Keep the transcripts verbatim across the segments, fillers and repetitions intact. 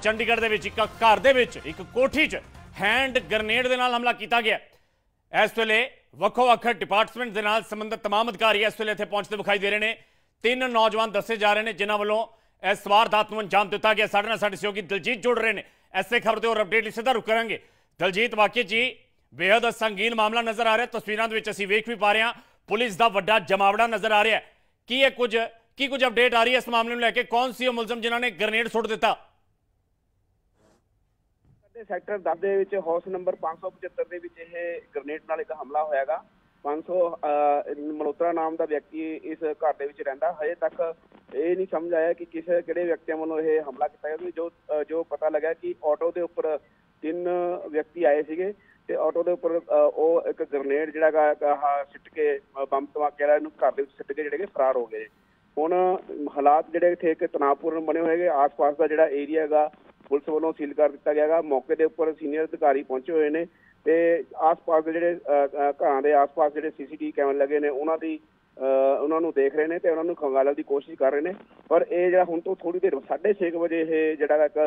चंडीगढ़ ਦੇ ਵਿੱਚ ਇੱਕ ਘਰ ਦੇ ਵਿੱਚ ਇੱਕ ਕੋਠੀ 'ਚ हैंड ग्रनेड ਦੇ ਨਾਲ ਹਮਲਾ ਕੀਤਾ ਗਿਆ। ਇਸ ਵੇਲੇ ਵੱਖੋ ਵੱਖ ਡਿਪਾਰਟਮੈਂਟ ਦੇ ਨਾਲ ਸੰਬੰਧਿਤ तमाम ਅਧਿਕਾਰੀ ਇਸ ਵੇਲੇ ਇੱਥੇ ਪਹੁੰਚਦੇ ਵਿਖਾਈ ਦੇ ਰਹੇ ਨੇ। ਤਿੰਨ ਨੌਜਵਾਨ ਦੱਸੇ ਜਾ ਰਹੇ ਨੇ ਜਿਨ੍ਹਾਂ ਵੱਲੋਂ ਇਸ ਵਾਰਦਾਤ ਨੂੰ ਅੰਜਾਮ ਦਿੱਤਾ ਗਿਆ। ਸਾਡੇ ਨਾਲ ਸਾਡੇ ਸਹਿਯੋਗੀ ਦਿਲਜੀਤ ਜੁੜ ਰਹੇ ਨੇ। ਐਸੇ ਖਬਰ ਦੇ ਹੋਰ ਅਪਡੇਟ ਲਈ ਸਿੱਧਾ ਰੁਕ ਕਰਾਂਗੇ। ਦਿਲਜੀਤ, ਵਾਕਈ ਜੀ बेहद संगीन मामला नज़र आ रहा है। तस्वीरों के असीं वेख भी पा रहे हैं, पुलिस का वड्डा जमावड़ा नज़र आ रहा है। की है कुछ की कुछ अपडेट आ रही है इस मामले में लैके? कौन सी मुलजम जिन्होंने ग्रेनेड सुट दिता? सैक्टर दस ਦੇ ਵਿੱਚ ਹਾਊਸ ਨੰਬਰ पाँच सौ पचहत्तर ਦੇ ਵਿੱਚ ਇਹ ਗ੍ਰੇਨੇਡ ਨਾਲ ਇੱਕ ਹਮਲਾ ਹੋਇਆਗਾ। पाँच सौ ਮਲਹੋਤਰਾ ਨਾਮ ਦਾ ਵਿਅਕਤੀ ਇਸ ਘਰ ਦੇ ਵਿੱਚ ਰਹਿੰਦਾ। ਹਜੇ ਤੱਕ ਇਹ ਨਹੀਂ ਸਮਝ ਆਇਆ ਕਿ ਕਿਸੇ ਕਿਹੜੇ ਵਿਅਕਤੀਆਂ ਵੱਲੋਂ ਇਹ ਹਮਲਾ ਕੀਤਾ ਗਿਆ। ਜੋ ਜੋ ਪਤਾ ਲੱਗਾ ਕਿ ਆਟੋ ਦੇ ਉੱਪਰ ਤਿੰਨ ਵਿਅਕਤੀ ਆਏ ਸੀਗੇ ਤੇ ਆਟੋ ਦੇ ਉੱਪਰ ਉਹ ਇੱਕ ਗ੍ਰੇਨੇਡ ਜਿਹੜਾ ਆਹ ਸਿੱਟ ਕੇ ਬੰਬ ਧਮਾਕੇ ਵਾਲਾ ਇਹਨੂੰ ਘਰ ਦੇ ਵਿੱਚ ਸਿੱਟ ਕੇ ਜਿਹੜੇ ਫਰਾਰ ਹੋ ਗਏ। ਹੁਣ ਹਾਲਾਤ ਜਿਹੜੇ ਇੱਥੇ ਇੱਕ ਤਣਾਅਪੂਰਨ ਬਣੇ ਹੋਏ ਹੈਗੇ। ਆਸ ਪਾਸ ਦਾ ਜਿਹੜਾ ਏਰੀਆ ਹੈਗਾ ਪੁਲਿਸ ਵੱਲੋਂ ਸੀਲ ਕਰ ਦਿੱਤਾ ਗਿਆ ਗਾ। ਮੌਕੇ ਦੇ ਉੱਪਰ ਸੀਨੀਅਰ ਅਧਿਕਾਰੀ ਪਹੁੰਚੇ ਹੋਏ ਨੇ ਤੇ ਆਸ ਪਾਸ ਦੇ ਜਿਹੜੇ ਘਰਾਂ ਦੇ ਆਸ ਪਾਸ ਜਿਹੜੇ ਸੀ ਸੀ ਟੀ ਵੀ ਕੈਮਰੇ ਲੱਗੇ ਨੇ ਉਹਨਾਂ ਦੀ ਉਹਨਾਂ ਨੂੰ ਦੇਖ ਰਹੇ ਨੇ ਤੇ ਉਹਨਾਂ ਨੂੰ ਖੰਗਾਲਣ ਦੀ ਕੋਸ਼ਿਸ਼ ਕਰ ਰਹੇ ਨੇ। ਪਰ ਇਹ ਜਿਹੜਾ ਹੁਣ ਤੋਂ ਥੋੜੀ ਦੇਰ ਸਾਢੇ ਛੇ ਕੁ ਵਜੇ ਇਹ ਜਿਹੜਾ ਇੱਕ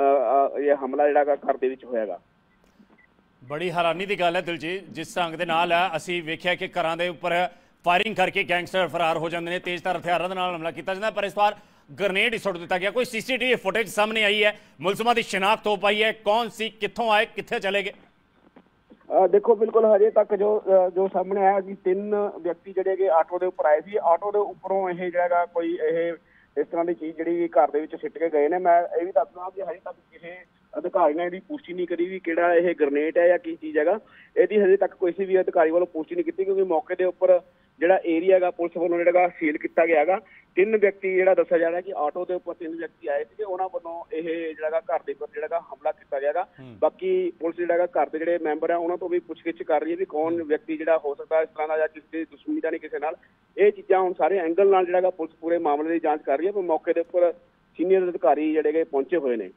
ਇਹ ਹਮਲਾ ਜਿਹੜਾ ਘਰ ਦੇ ਵਿੱਚ ਹੋਇਆਗਾ। बड़ी हैरानी की गल है दिलजीत, जिस ढंग के नाल असीं वेख्या कि घरां दे उपर फायरिंग करके गैंगस्टर फरार हो जाते हैं, तेज़धार हथियारों के नाल हमला किया जाता है, पर इस बार ग्रेनेड ही सुट दिता गया। कोई C C T V footage सामने आई है? मुलजमां की शिनाख्त हो पाई है? कौन सी, कित्थों आए, कित्थे चले गए? देखो बिल्कुल हजे तक जो जो सामने आया कि तीन व्यक्ति ਜਿਹੜੇ ਆਟੋ ਦੇ ਉੱਪਰ ਆਏ ਸੀ। ਆਟੋ ਦੇ ਉੱਪਰੋਂ ਇਹ ਜਿਹੜਾ ਕੋਈ ਇਹ ਇਸ ਤਰ੍ਹਾਂ ਦੀ ਚੀਜ਼ ਜਿਹੜੀ ਘਰ ਦੇ ਵਿੱਚ ਸਿੱਟ ਕੇ ਗਏ ਨੇ। ਮੈਂ ਇਹ ਵੀ ਦੱਸਦਾ ਕਿ ਹਜੇ ਤੱਕ ਕਿਸੇ ਅਧਿਕਾਰੀ ਨੇ ਇਹਦੀ ਪੁਸ਼ਟੀ ਨਹੀਂ ਕਰੀ ਵੀ ਕਿਹੜਾ ਇਹ ਗ੍ਰੇਨੇਡ ਹੈ ਜਾਂ ਕੀ ਚੀਜ਼ ਹੈਗਾ। ਇਹਦੀ ਹਜੇ ਤੱਕ ਕਿਸੇ ਵੀ ਅਧਿਕਾਰੀ ਵੱਲੋਂ ਪੁਸ਼ਟੀ ਨਹੀਂ ਕੀਤੀ ਕਿਉਂਕਿ ਮੌਕੇ ਦੇ ਉੱਪਰ ਜਿਹੜਾ ਏਰੀਆ ਹੈਗਾ ਪੁਲਿਸ ਵੱਲੋਂ ਜਿਹੜਾ ਸੀਲ ਕੀਤਾ ਗਿਆ ਹੈਗਾ। ਤਿੰਨ ਵਿਅਕਤੀ ਜਿਹੜਾ ਦੱਸਿਆ ਜਾ ਰਿਹਾ ਕਿ ਆਟੋ ਦੇ ਉੱਪਰ ਤਿੰਨ ਵਿਅਕਤੀ ਆਏ ਸੀਗੇ, ਉਹਨਾਂ ਵੱਲੋਂ ਇਹ ਜਿਹੜਾ ਘਰ ਦੇ ਉੱਪਰ ਜਿਹੜਾ ਹਮਲਾ ਕੀਤਾ ਗਿਆ ਹੈਗਾ। ਬਾਕੀ ਪੁਲਿਸ ਜਿਹੜਾ ਘਰ ਦੇ ਜਿਹੜੇ ਮੈਂਬਰ ਆ ਉਹਨਾਂ ਤੋਂ ਵੀ ਪੁੱਛਗਿੱਛ ਕਰ ਰਹੀ ਹੈ ਵੀ ਕੌਣ ਵਿਅਕਤੀ ਜਿਹੜਾ ਹੋ ਸਕਦਾ ਇਸ ਤਰ੍ਹਾਂ ਦਾ ਜਾਂ ਕਿਸੇ ਦੀ ਦੁਸ਼ਮਣੀ ਦਾ ਨਹੀਂ ਕਿਸੇ ਨਾਲ। ਇਹ ਚੀਜ਼ਾਂ ਹੁਣ ਸਾਰੇ ਐਂਗਲ ਨਾਲ ਜਿਹੜਾ ਪੁਲਿਸ ਪੂਰੇ ਮਾਮਲੇ ਦੀ ਜਾਂਚ ਕਰ ਰਹੀ ਹੈ। ਪਰ ਮੌਕੇ ਦੇ ਉੱਪਰ ਸੀਨੀਅਰ ਅਧਿਕਾਰੀ ਜਿਹੜੇ ਪਹੁੰਚੇ ਹੋਏ ਨੇ।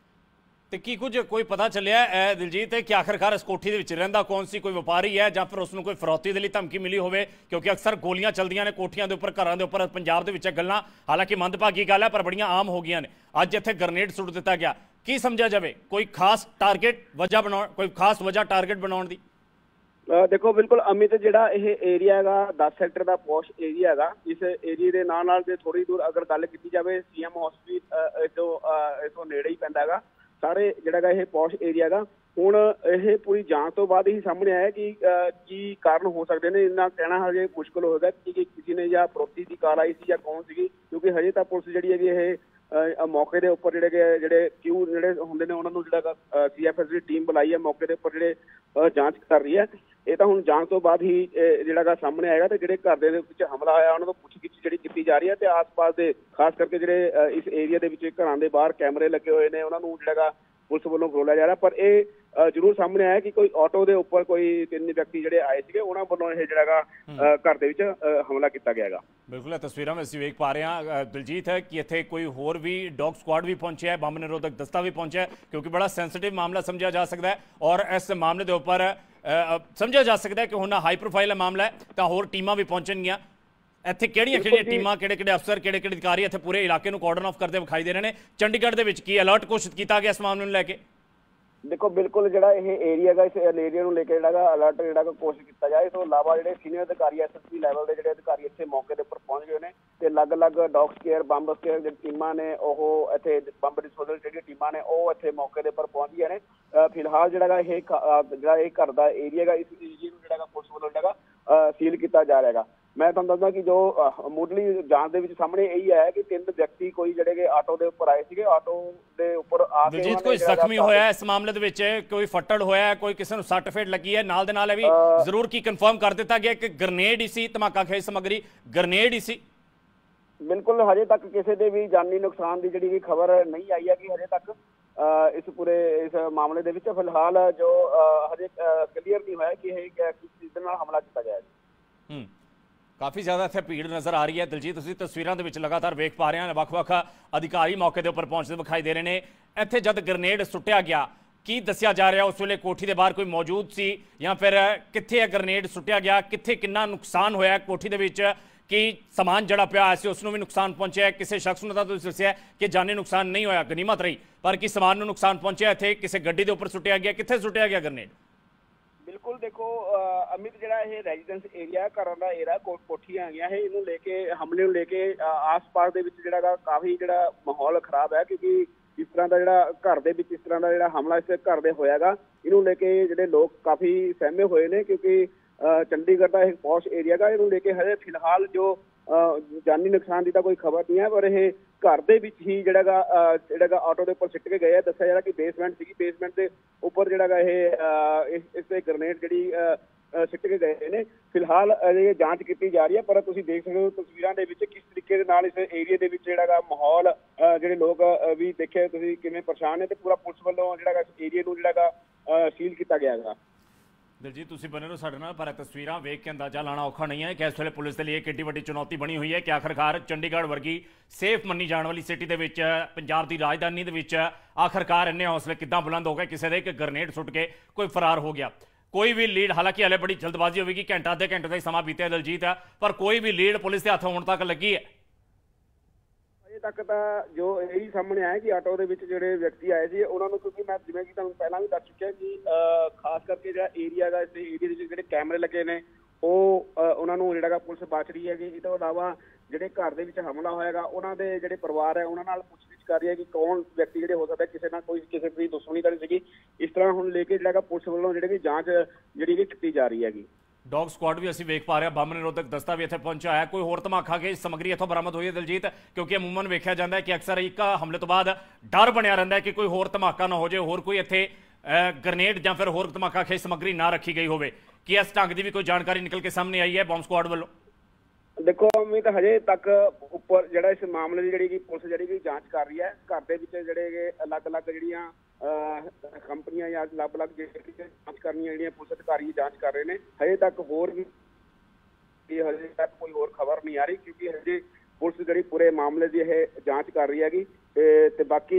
ਤੇ ਕੀ ਕੁਝ ਕੋਈ ਪਤਾ ਚੱਲਿਆ ਦਿਲਜੀਤ ਕਿ ਆਖਿਰਕਾਰ ਇਸ ਕੋਠੀ ਦੇ ਵਿੱਚ ਰਹਿੰਦਾ ਕੌਣ ਸੀ? ਕੋਈ ਵਪਾਰੀ ਹੈ ਜਾਂ ਫਿਰ ਉਸ ਨੂੰ ਕੋਈ ਫਰੌਤੀ ਦੇ ਲਈ ਧਮਕੀ ਮਿਲੀ ਹੋਵੇ? ਕਿਉਂਕਿ ਅਕਸਰ ਗੋਲੀਆਂ ਚੱਲਦੀਆਂ ਨੇ ਕੋਠੀਆਂ ਦੇ ਉੱਪਰ, ਘਰਾਂ ਦੇ ਉੱਪਰ ਪੰਜਾਬ ਦੇ ਵਿੱਚ ਗੱਲਾਂ ਹਾਲਾਂਕਿ ਮੰਦਭਾਗੀ ਗੱਲ ਹੈ ਪਰ ਬੜੀਆਂ ਆਮ ਹੋ ਗਈਆਂ ਨੇ। ਅੱਜ ਇੱਥੇ ਗ੍ਰੇਨੇਡ ਸੁੱਟ ਦਿੱਤਾ ਗਿਆ, ਕੀ ਸਮਝਿਆ ਜਾਵੇ? ਕੋਈ ਖਾਸ ਟਾਰਗੇਟ ਵਜ੍ਹਾ ਬਣਾਉਣ ਕੋਈ ਖਾਸ ਵਜ੍ਹਾ ਟਾਰਗੇਟ ਬਣਾਉਣ ਦੀ? ਦੇਖੋ ਬਿਲਕੁਲ ਅਮਿਤ, ਜਿਹੜਾ ਇਹ ਏਰੀਆ ਹੈਗਾ ਦਸ ਸੈਕਟਰ ਦਾ ਪੋਸ਼ ਏਰੀਆ ਹੈਗਾ। ਇਸ ਏਰੀਏ ਦੇ ਨਾਲ ਨਾਲ ਤੇ ਥੋੜੀ ਦੂਰ ਅਗਰ ਗੱਲ ਕੀਤੀ ਜਾਵੇ ਸੀ ਐਮ ਹਸਪੀਟਲ ਇਸੋਂ ਇਸੋਂ ਨੇੜੇ ਹੀ ਪੈਂਦਾ ਹੈਗਾ। ਸਾਰੇ ਜਿਹੜਾ ਇਹ ਪੌਸ਼ ਏਰੀਆ ਹੈਗਾ। ਹੁਣ ਇਹ ਪੂਰੀ ਜਾਂਚ ਤੋਂ ਬਾਅਦ ਹੀ ਸਾਹਮਣੇ ਆਇਆ ਕਿ ਕੀ ਕਾਰਨ ਹੋ ਸਕਦੇ ਨੇ। ਇੰਨਾ ਕਹਿਣਾ ਹਜੇ ਮੁਸ਼ਕਿਲ ਹੋਏਗਾ ਕਿ ਕਿਸੇ ਨੇ ਜਾਂ ਫਰੋਤੀ ਦੀ ਕਾਲ ਆਈ ਸੀ ਜਾਂ ਕੌਣ ਸੀਗੀ, ਕਿਉਂਕਿ ਹਜੇ ਤਾਂ ਪੁਲਿਸ ਜਿਹੜੀ ਹੈਗੀ ਇਹ ਮੌਕੇ ਦੇ ਉੱਪਰ ਜਿਹੜੇ ਜਿਹੜੇ ਕਿਊ ਜਿਹੜੇ ਹੁੰਦੇ ਨੇ ਉਹਨਾਂ ਨੂੰ ਜਿਹੜਾ ਸੀ ਐਫ ਐਸ ਦੀ ਟੀਮ ਬੁਲਾਈ ਹੈ ਮੌਕੇ ਦੇ ਉੱਪਰ ਜਿਹੜੇ ਜਾਂਚ ਕਰ ਰਹੀ ਹੈ। ਇਹ ਤਾਂ ਹੁਣ ਜਾਂਚ ਤੋਂ ਬਾਅਦ ਹੀ ਜਿਹੜਾ ਸਾਹਮਣੇ ਆਏਗਾ ਤੇ ਜਿਹੜੇ ਘਰ ਦੇ ਵਿੱਚ ਹਮਲਾ ਹੋਇਆ ਉਹਨਾਂ ਤੋਂ ਪੁੱਛਗਿੱਛ ਜਿਹੜੀ ਕੀਤੀ ਜਾ ਰਹੀ ਹੈ ਤੇ ਆਸ-ਪਾਸ ਦੇ ਖਾਸ ਕਰਕੇ ਜਿਹੜੇ ਇਸ ਏਰੀਆ ਦੇ ਵਿੱਚ ਘਰਾਂ ਦੇ ਬਾਹਰ ਕੈਮਰੇ ਲੱਗੇ ਹੋਏ ਨੇ ਉਹਨਾਂ ਨੂੰ ਜਿਹੜਾ ਪੁਲਿਸ ਵੱਲੋਂ ਬੋਲਿਆ ਜਾ ਰਿਹਾ। ਪਰ ਇਹ ਜ਼ਰੂਰ ਸਾਹਮਣੇ ਆਇਆ ਕਿ ਕੋਈ ਆਟੋ ਦੇ ਉੱਪਰ ਕੋਈ ਤਿੰਨ ਵਿਅਕਤੀ ਜਿਹੜੇ ਆਏ ਸੀਗੇ ਉਹਨਾਂ ਵੱਲੋਂ ਇਹ ਜਿਹੜਾ ਘਰ ਦੇ ਵਿੱਚ ਹਮਲਾ ਕੀਤਾ ਗਿਆ ਹੈਗਾ। ਬਿਲਕੁਲ ਇਹ ਤਸਵੀਰਾਂ ਵਿੱਚ ਅਸੀਂ ਵੇਖ ਪਾ ਰਹੇ ਹਾਂ ਦਿਲਜੀਤ ਹੈ ਕਿ ਇੱਥੇ ਕੋਈ ਹੋਰ ਵੀ ਡੌਗ ਸਕੁਆਡ ਵੀ ਪਹੁੰਚਿਆ ਹੈ, ਬੰਬ ਨਿਰੋਧਕ ਦਸਤਾ ਵੀ ਪਹੁੰਚਿਆ ਹੈ ਕਿਉਂਕਿ ਬੜਾ ਸੈਂਸਿਟਿਵ ਮਾਮਲਾ ਸਮਝਿਆ ਜਾ ਸਕਦਾ ਹੈ ਔਰ ਇਸ ਮਾਮਲੇ ਦੇ ਉੱਪਰ ਸਮਝਿਆ ਜਾ ਸਕਦਾ ਹੈ ਕਿ ਹੁਣ ਹਾਈ ਪ੍ਰੋਫਾਈਲ ਮਾਮਲਾ ਹੈ ਤਾਂ ਹੋਰ ਟੀਮਾਂ ਵੀ ਪਹੁੰਚਣਗੀਆਂ। ਇੱਥੇ ਕਿਹੜੀਆਂ ਕਿਹੜੀਆਂ ਟੀਮਾਂ, ਕਿਹੜੇ ਕਿਹੜੇ ਅਫਸਰ, ਕਿਹੜੇ ਕਿਹੜੇ ਅਧਿਕਾਰੀ ਇੱਥੇ ਪੂਰੇ ਇਲਾਕੇ ਨੂੰ ਕਾਰਡਨ ਆਫ ਕਰਦੇ ਵਿਖਾਈ ਦੇ ਰਹੇ ਨੇ? ਚੰਡੀਗੜ੍ਹ ਦੇ ਵਿੱਚ ਕੀ ਅਲਰਟ ਘੋਸ਼ਿਤ ਕੀਤਾ ਗਿਆ ਇਸ ਮਾਮਲੇ ਨੂੰ ਲੈ ਕੇ? ਦੇਖੋ ਬਿਲਕੁਲ ਜਿਹੜਾ ਇਹ ਏਰੀਆ ਹੈਗਾ ਇਸ ਏਰੀਆ ਨੂੰ ਲੈ ਕੇ ਜਿਹੜਾ ਅਲਰਟ ਜਿਹੜਾ ਘੋਸ਼ਿਤ ਕੀਤਾ ਜਾਏ। ਇਸ ਤੋਂ ਇਲਾਵਾ ਜਿਹੜੇ ਸੀਨੀਅਰ ਅਧਿਕਾਰੀ ਐਸ ਐਸ ਪੀ ਲੈਵਲ ਦੇ ਜਿਹੜੇ ਅਧਿਕਾਰੀ ਇੱਥੇ ਮੌਕੇ ਦੇ ਉੱਪਰ ਪਹੁੰਚ ਗਏ ਨੇ ਤੇ ਅਲੱਗ-ਅਲੱਗ ਡੌਗ ਸਕੇਅਰ, ਬੰਬ ਸਕੇਅਰ ਜਿਹੜੀ ਟੀਮਾਂ ਨੇ ਉਹ ਇੱਥੇ ਬੰਬ ਡਿਸਪੋਜ਼ਲ ਜਿਹੜੀਆਂ ਟੀਮਾਂ ਨੇ ਉਹ ਇੱਥੇ ਮੌਕੇ ਦੇ ਉੱਪਰ ਪਹੁੰਚ ਗਈਆਂ ਨੇ। ਫਿਲਹਾਲ ਜਿਹੜਾ ਇਹ ਜਿਹੜਾ ਇਹ ਘਰ ਦਾ ਏਰੀਆ ਹੈਗਾ ਇਸ ਏਰੀਏ ਨੂੰ ਜਿਹੜਾ ਪੁਲਿਸ ਵੱਲੋਂ ਜਿਹੜਾ ਸੀਲ ਕੀਤਾ ਜਾ ਰਿਹਾ ਹੈਗਾ। ਮੈਂ ਤੁਹਾਨੂੰ ਦੱਸਦਾ ਕਿ ਜੋ ਮੁੱਢਲੀ ਜਾਂਚ ਦੇ ਵਿੱਚ ਸਾਹਮਣੇ ਇਹੀ ਆਇਆ ਕਿ ਤਿੰਨ ਵਿਅਕਤੀ ਕੋਈ ਜਿਹੜੇ ਕਿ ਆਟੋ ਦੇ ਉੱਪਰ ਆਏ ਸੀਗੇ, ਆਟੋ ਦੇ ਉੱਪਰ ਆ ਕੇ ਦਿਲਜੀਤ ਕੋਈ ਜ਼ਖਮੀ ਹੋਇਆ ਇਸ ਮਾਮਲੇ ਦੇ ਵਿੱਚ? ਕੋਈ ਫੱਟੜ ਹੋਇਆ, ਕੋਈ ਕਿਸੇ ਨੂੰ ਸੱਟ ਫੇਟ ਲੱਗੀ ਹੈ? ਨਾਲ ਦੇ ਨਾਲ ਇਹ ਵੀ ਜ਼ਰੂਰ ਕੀ ਕਨਫਰਮ ਕਰ ਦਿੱਤਾ ਗਿਆ ਕਿ ਗ੍ਰੇਨੇਡ ਹੀ ਸੀ, ਧਮਾਕਾ ਖੇਜ ਸਮੱਗਰੀ ਗ੍ਰੇਨੇਡ ਹੀ ਸੀ? ਬਿਲਕੁਲ ਹਜੇ ਤੱਕ ਕਿਸੇ ਦੇ ਵੀ ਜਾਨੀ ਨੁਕਸਾਨ ਦੀ ਜਿਹੜੀ ਵੀ ਖਬਰ ਨਹੀਂ ਆਈ ਹੈ ਕਿ ਹਜੇ ਤੱਕ ਇਸ ਪੂਰੇ ਇਸ ਮਾਮਲੇ ਦੇ ਵਿੱਚ। ਫਿਲਹਾਲ ਜੋ ਹਜੇ ਕਲੀਅਰ ਨਹੀਂ ਹੋਇਆ ਕਿ ਇਹ ਕਿਸ ਚੀਜ਼ ਦੇ ਨਾਲ ਹਮਲਾ ਕੀਤਾ ਗਿਆ ਹੈ। ਹੂੰ ਕਾਫੀ ਜ਼ਿਆਦਾ ਇੱਥੇ ਭੀੜ ਨਜ਼ਰ ਆ ਰਹੀ ਹੈ ਦਿਲਜੀਤ, ਤੁਸੀਂ ਤਸਵੀਰਾਂ ਦੇ ਵਿੱਚ ਲਗਾਤਾਰ ਵੇਖ ਪਾ ਰਹੇ ਹਾਂ ਵੱਖ-ਵੱਖ ਅਧਿਕਾਰੀ ਮੌਕੇ ਦੇ ਉੱਪਰ ਪਹੁੰਚਦੇ ਵਿਖਾਈ ਦੇ ਰਹੇ ਨੇ। ਇੱਥੇ ਜਦ ਗ੍ਰੇਨੇਡ ਸੁੱਟਿਆ ਗਿਆ ਕੀ ਦੱਸਿਆ ਜਾ ਰਿਹਾ ਉਸ ਵੇਲੇ ਕੋਠੀ ਦੇ ਬਾਹਰ ਕੋਈ ਮੌਜੂਦ ਸੀ ਜਾਂ ਫਿਰ ਕਿੱਥੇ ਇਹ ਗ੍ਰੇਨੇਡ ਸੁੱਟਿਆ ਗਿਆ? ਕਿੱਥੇ ਕਿੰਨਾ ਨੁਕਸਾਨ ਹੋਇਆ ਕੋਠੀ ਦੇ ਵਿੱਚ? कि समान जड़ा पिया सी उसनों भी नुकसान पहुंचा, किसी शख्स ने तो दस्सिया कि जानी नुकसान नहीं होया, गनीमत रही, पर कि समान नूं नुकसान पहुंचा, इत्थे किसी गड्डी दे उपर सुटिया गया, कित्थे सुटिया गया ग्रेनेड? बिल्कुल देखो अमित जिहड़ा ये रेजिडेंस एरिया घरों का एरिया कोठियां आईयां है, इनू लेके हमले नूं लेके आस पास दे विच जिहड़ा काफ़ी जिहड़ा माहौल खराब है, क्योंकि इस तरह का जिहड़ा घर दे विच इस तरह का जिहड़ा हमला इस घर दे होयागा, इनू लेके जिहड़े लोग काफ़ी सहमे हुए ने, क्योंकि चंडीगढ़ का एक पॉश एरिया का, इनू लेके हजे फिलहाल जो जानी नुकसान की तो कोई खबर नहीं है, पर यह घर दे विच ही जिहड़ा जिहड़ा ऑटो के उपर सिट के गए, दस्सिया जा रहा कि बेसमेंट सी, बेसमेंट के उपर जिहड़ा ये इस ग्रेनेड जिहड़ी सिट के गए ने। फिलहाल अजे जांच की जा रही है, पर तुसीं देख सकते हो तस्वीरां दे विच किस तरीके दे नाल इस एरिया दे विच जिहड़ा माहौल जिहड़े लोग भी देखे तुसीं किवें परेशान ने, ते पूरा पुलिस वालों जिहड़ा इस एरिया नूं जिहड़ा सील किया गया है। दिलजीत तुसीं बने रहो साडे नाल, पर तस्वीरां वेख के अंदाजा लाना औखा नहीं है कि इस वेले पुलिस के लिए किड्डी वड्डी चुनौती बनी हुई है कि आखिरकार चंडीगढ़ वर्गी सेफ मन्नी जाने वाली सिटी दे विच, पंजाब की राजधानी दे विच आखिरकार इन्ने हौसले किद्दां बुलंद हो गए, किसी दे एक ग्रेनेड सुट के कोई फरार हो गया। कोई भी लीड, हालांकि हले बड़ी जल्दबाजी होगी, घंटा अद्धे घंटे का ही समा बीते दिलजीत है, पर कोई भी लीड पुलिस के हथ होने तक लगी है? अजे तक तो जो यही सामने आया कि आटो के जोड़े व्यक्ति आए थे उन्होंने, क्योंकि मैं जिवें कि तुहानूं पहलां भी दस चुकिया कि खास करके जो एरिया का इस एरिया के जोड़े कैमरे लगे ने उन्होंने जिहड़ा पुलिस बच रही है। इस तो इलावा जोड़े घर के हमला होएगा उन्होंने जोड़े परिवार है उन्होंने पुछगिछ कर रही है कि कौन व्यक्ति जोड़े हो सकता है किसी ना कोई किसी की दुश्मनी तो नहीं सी, इस तरह हुण लेके जिहड़ा पुलिस वालों जिहड़ी जांच जिहड़ी की जा रही हैगी। डॉग स्क्वाड भी असीं वेख पा रहे हैं, बंब निरोधक दस्ता भी इत्थे पहुंचा है, कोई होर धमाका के समग्री इत्थों बरामद हुई है दिलजीत? क्योंकि अमूमन वेख्या जाता है कि अक्सर एक हमले तो बाद डर बनिया रहिंदा है कि कोई होर धमाका ना हो जाए, होर कोई इत्थे ग्रेनेड या फिर होर धमाका खेज समग्री ना रखी गई होवे, कि इस ढंग की भी कोई जानकारी निकल के सामने आई है बॉम्ब स्क्वाड वालों? देखो अमित हजे तक उपर जिहड़ा इस मामले की जिहड़ी पुलिस जिहड़ी की जांच कर रही है, घर दे विच जिहड़े अलग अलग जिहड़ियां कंपनियां या अलग अलग जांच करनी जिहड़ियां पुलिस अधिकारी जांच कर रहे हैं। हजे तक होर भी हजे तक कोई होर खबर नहीं आ रही, क्योंकि हजे पुलिस जिहड़ी पूरे मामले की यह जांच कर रही हैगी, ते बाकी